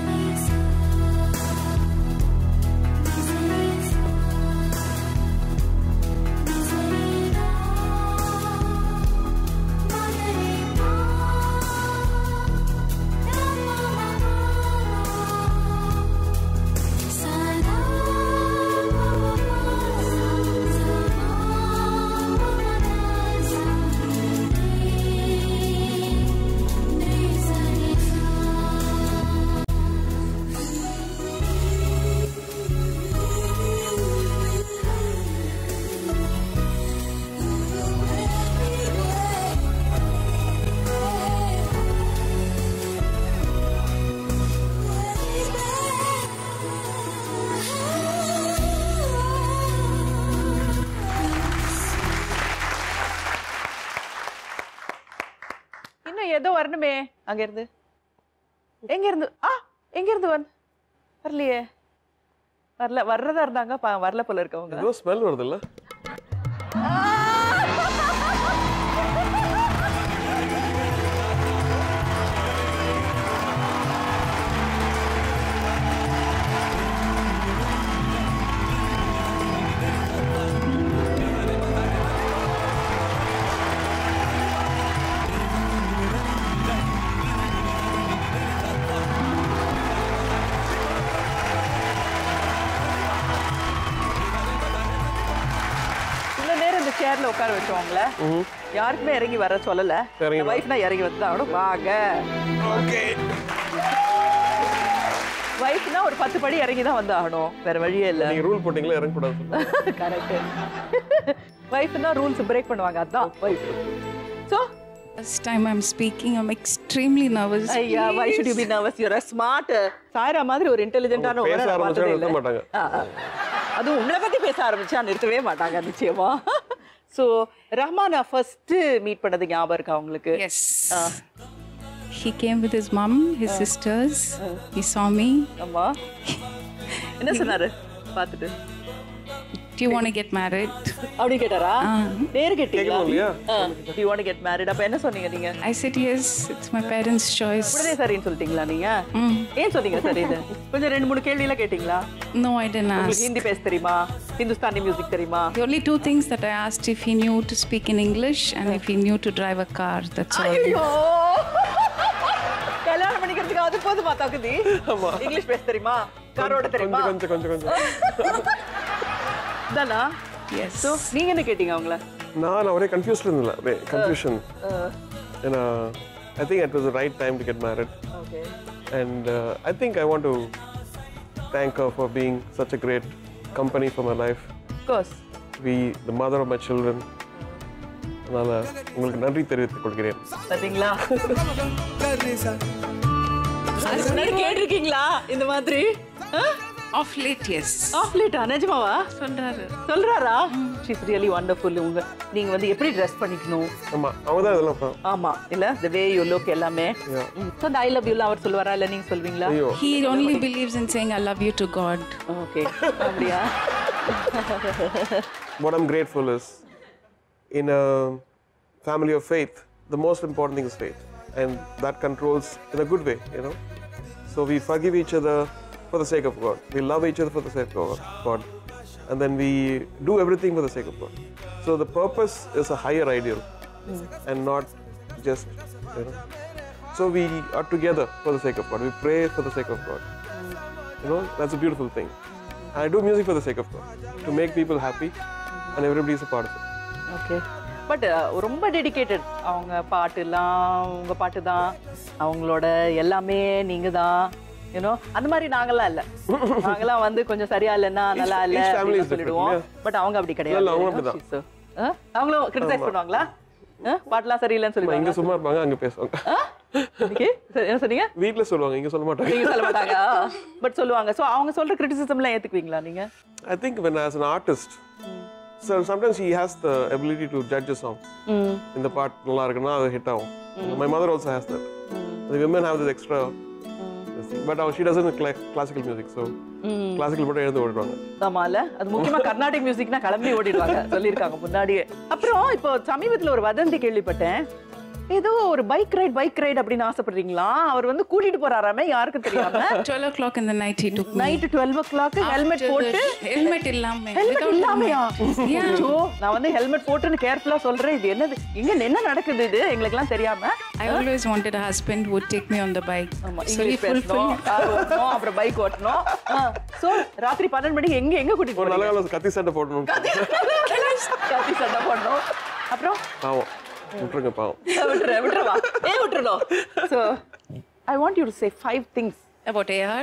ஏதோ வரணுமே அங்க இருந்து. எங்க இருந்து வரலையே. வர்றதா இருந்தாங்க, வரல போல இருக்கவங்க. ஏதோ ஸ்மெல் வருது இல்ல? சேர்ல உட்கார வச்சவங்கள யாருக்குமே இறங்கி வர சொல்லல. வைஃப்னா இறங்கி வந்து தான் வாங்க. ஓகே. வைஃப்னா ஒரு 10 படி இறங்கி தான் வந்து ஆகணும். வேற வழியே இல்ல. நீங்க ரூல் போட்டீங்களா இறங்க கூடாது. கரெக்ட். வைஃப்னா ரூல்ஸ் பிரேக் பண்ணுவாங்க அதான் wife. So first time I'm speaking, I'm extremely nervous. ஐயா, why should you be nervous? You're a smart. Saira மாதிரி ஒரு இன்டெலிஜென்ட்டான ஒரு பேச ஆரம்பிச்சா நிறுத்த மாட்டாங்க. அது உங்களை பத்தி பேச ஆரம்பிச்சா நிறுத்தவே மாட்டாங்க நிச்சயமா. So ரஹ்மானா ஃபர்ஸ்ட் மீட் பண்ணது ஞாபகம் இருக்கா உங்களுக்கு? Yes. He came with his mom, his sisters. He saw me. அம்மா என்ன சொன்னாரு பார்த்துட்டு? Do you want to get married? அப்படி கேட்டாரா? நேரா கேட்டீங்களா? Do you want to get married? அப்ப என்ன சொன்னீங்க நீங்க? I said yes, it's my parents' choice. உடனே சரின்னு சொல்லிட்டீங்களா நீங்க? ஏன் சொன்னீங்க சரி இது? கொஞ்சம் 2-3 கேள்வி எல்லாம் கேட்டீங்களா? No, I didn't ask. உங்களுக்கு ஹிந்தி பேச தெரியுமா? ஹிந்துஸ்தானி மியூசிக் தெரியுமா? The only 2 things that I asked, if he knew to speak in English and if he knew to drive a car. That's all. ஐயோ. கல்யாணம் பண்ணிக்கிறதுக்கு அது போதுமா தகுதி? இங்கிலீஷ் பேச தெரியுமா? கார் ஓட்ட தெரியுமா? கொஞ்சம். தானா? Yes. So நீங்க என்ன கேட்டீங்க அவங்கள? நான் ஒரே கன்ஃபியூஸ்ல இருந்தேன். கன்ஃபியூஷன். ஏன்னா I think it was the right time to get married. Okay. And I think I want to thank her for being such a great company for my life. Of course. The mother of my children. அதனால உங்களுக்கு நன்றி தெரிவித்துக் கொள்கிறேன். பாத்தீங்களா? முன்னாடி கேட்டிருக்கீங்களா இந்த மாதிரி? Off late, yes. Off late, நிஜமாவா? சொல்றாரா? She's really wonderful. நீங்க வந்து எப்படி Dress பண்ணிக்கணும்? ஆமா, அவங்க தான் இதெல்லாம். ஆமா, இல்ல the way you look எல்லாமே. So I love you அவர் சொல்வாரா இல்ல நீங்க சொல்வீங்களா? He only believes in saying I love you to God. Okay. அப்படியா? What I'm grateful is in a family of faith, the most important thing is faith, and that controls in a good way, you know. So we forgive each other for the sake of God. We love each other for the sake of God. And then we do everything for the sake of God. So the purpose is a higher ideal and not just, you know. So we are together for the sake of God. We pray for the sake of God. You know, that's a beautiful thing. And I do music for the sake of God, to make people happy, and everybody is a part of it. Okay. But ரொம்ப dedicated. அவங்க பாட்டுலாம் உங்க பாட்டு தான், அவங்களோட எல்லாமே நீங்க தான். யூனோ அந்த மாதிரி நாங்கெல்லாம் இல்ல. நாங்கெல்லாம் வந்து கொஞ்சம் சரியா இல்லைன்னா நல்லா இல்ல அப்படின்னு சொல்லிடுவோம். பட் அவங்க அப்படி கிடையாது. அவங்களும் கிரிட்டிசைஸ் பண்ணுவாங்களா? பாட்டுலாம் சரியில்லைன்னு சொல்லுவாங்க. இங்க சும்மா இருப்பாங்க, அங்க பேசுவாங்க. என்ன சொன்னீங்க? வீட்ல சொல்லுவாங்க, இங்க சொல்ல மாட்டாங்க. நீங்க சொல்ல மாட்டாங்க. பட் சொல்லுவாங்க. சோ அவங்க சொல்ற கிரிட்டிசிசம்லாம் ஏத்துக்குவீங்களா நீங்க? I think when as an artist, so sometimes he has the ability to judge a song. இந்த பாட்டு நல்லா இருக்குன்னா அது ஹிட் ஆகும். My mother also has that. The women have this extra but she doesn't like classical music, so classical மட்டும் எழுந்து ஓடிடுவாங்க. ஆமால, அது முக்கியமா கர்நாடிக் மியூசிக்னா கிளம்பி ஓடிடுவாங்க சொல்லிருக்காங்க முன்னாடியே. அப்புறம் இப்போ சமீபத்துல ஒரு வதந்தி கேள்விப்பட்டேன். ஏதோ ஒரு பைக் ரைட் அப்படின்னு ஆசைப்படுறீங்களா? அவர் வந்து கூட்டிட்டு போறாராமே, யாருக்கு தெரியாம. 12 o'clock in the night he took me. Night 12 o'clock helmet போட்டு. ஹெல்மெட் இல்லாம. ஹெல்மெட் இல்லாமயா? ஐயோ, நான் வந்து ஹெல்மெட் போட்டுன்னு கேர்ஃபுல்லா சொல்றேன். இது என்னது? இங்க என்ன நடக்குது இது? எங்களுக்குலாம் தெரியாம. I always wanted a husband who would take me on the bike. So he fulfilled. அப்புறம் பைக் ஓட்டணும். சோ ராத்திரி 12 மணிக்கு எங்க கூட்டிட்டு போறீங்க? ஒரு நல்ல கத்தி சண்டை போடணும். கத்தி சண்டை போடணும். அப்புறம் பாவம் விட்டுருங்க, பாவம். விட்டுறவா? விட்டுறணும். So I want you to say 5 things about AR.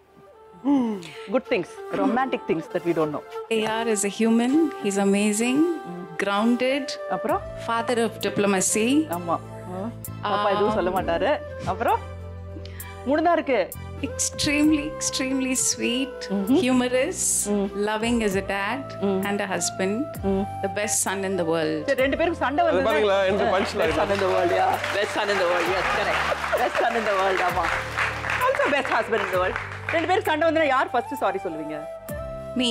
Good things, romantic things that we don't know. AR is a human. He's amazing, grounded. அப்புறம் father of diplomacy. ஆமா, அப்பா எதுவும் சொல்ல மாட்டாரு. அப்புறம் மூணுதான் இருக்கு. Extremely sweet, humorous, loving as a dad and a husband, the best son in the world. ரெண்டு பேருக்கு சண்டை வருது பாத்தீங்களா? இந்த punch line. Best son in the world, yeah. Best son in the world, yes, correct. Best son in the world, ஆமா. Also best husband in the world. ரெண்டு பேருக்கு சண்டை வந்தா யார் ஃபர்ஸ்ட் சாரி சொல்லுவீங்க? Me.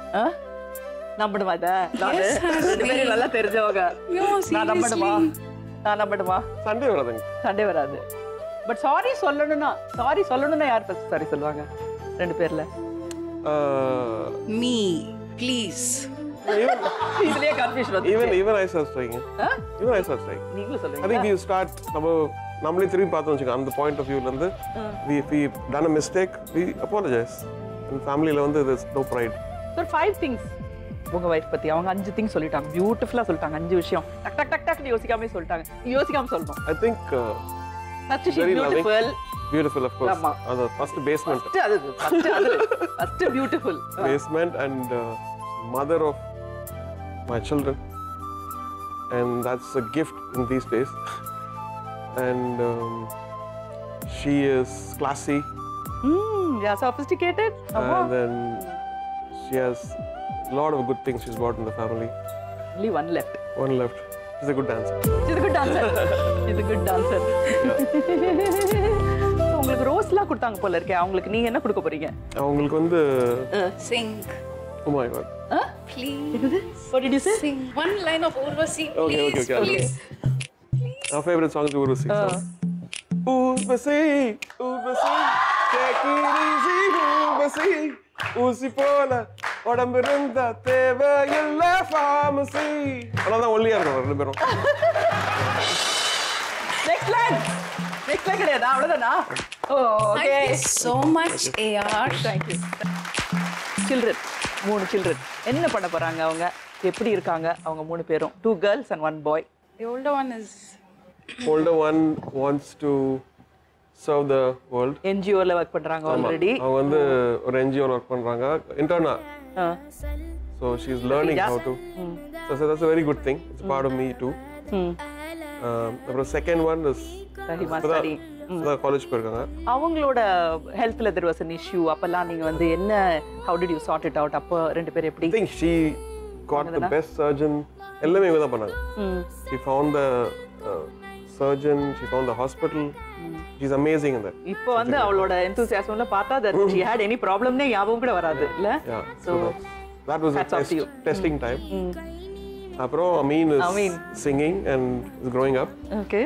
நம்பணுமா இத? நானு ரெண்டு பேரும் நல்லா தெரிஞ்சவங்க. நான் நம்பணுமா? சண்டே வராதுங்க. சண்டே வராது. பட் சாரி சொல்லணும்னா யார் ஃபர்ஸ்ட் சாரி சொல்லுவாங்க ரெண்டு பேர்ல? Me, please. இதுலயே கன்ஃபியூஷன் வந்து. Even I start striking. நீங்களும் சொல்லுங்க. I think we start நம்மளே திரும்பி பார்த்தோம் வச்சுக்கோங்க, அந்த பாயிண்ட் ஆஃப் வியூல இருந்து we done a mistake, we apologize. In family ல வந்து there's no pride. So 5 things உங்க வைஃப் பத்தி அவங்க 5 திங்ஸ் சொல்லிட்டாங்க, பியூட்டிஃபுல்லா சொல்லிட்டாங்க. 5 விஷயம் டக் டக் டக் டக் யோசிக்காம சொல்லிட்டாங்க. யோசிக்காம சொல்லணும். I think First she beautiful. Beautiful, of course. ஆமா. அது first basement. First beautiful. Basement and mother of my children, and that's a gift in these days. And she is classy. Yeah, sophisticated. And then she has a lot of good things she's brought in the family. Only one left. One left. She's a good dancer. She's a good dancer. She's a good dancer. உங்களுக்கு ரோஸ்லாம் கொடுத்தாங்க போல இருக்கே. அவங்களுக்கு நீங்க என்ன கொடுக்க போறீங்க? அவங்களுக்கு வந்து Sing. Oh my god. Please. What did you say? Sing one line of Urvashi. Okay, Please, okay. please. Our favorite song is Urvashi. Urvashi, Urvashi, take it easy, Urvashi. ஊசி போல உடம்பு இருந்தா தேவையில்ல pharmacy. அதான் ஒல்லியா இருக்கும் ரெண்டு பேரும். Next line கிடையாது, அவ்வளவுதானா? Okay. Thank you so much, AR. Thank you. Children, 3 children. என்ன பண்ண போறாங்க அவங்க? எப்படி இருக்காங்க அவங்க 3 பேரும்? 2 girls and 1 boy. The older one is Older one wants to serve the world. NGO ல work பண்றாங்க already. அவங்க வந்து ஒரு NGO ல work பண்றாங்க interna. So she's learning how to. So that's a very good thing. It's part of me too. The second one is Rahima study. College போயிருக்காங்க. அவங்களோட ஹெல்த்ல there was an issue. அப்பலாம் நீங்க வந்து என்ன how did you sort it out? அப்ப ரெண்டு பேரும் எப்படி? I think she got the best surgeon. எல்லாமே இவங்க தான் பண்ணாங்க. She found the surgeon, she found the hospital. She's amazing in that. இப்போ வந்து அவளோட enthusiasmல பார்த்தா that she had any problem நே ஞாபகம் கூட வராது இல்ல? Yeah. So that was a testing time. அப்புறம் Amin is singing and is growing up. Okay.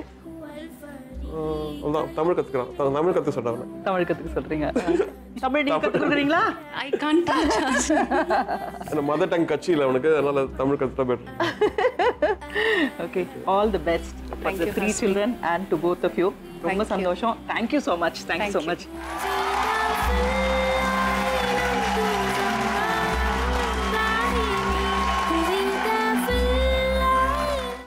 Tamil கத்துக்கறான். Tamil கத்துக்க சொல்றாங்க. தமிழ் கத்துக்க சொல்றீங்க. தமிழ் நீங்க கத்துக்குறீங்களா? I can't touch. அந்த மதர் டங் கட்சியில அவனுக்கு அதனால தமிழ் கத்துட்டா better. Okay, all the best for the 3 children and to both of you. ரொம்ப சந்தோஷம். Thank you so much. Thanks so much.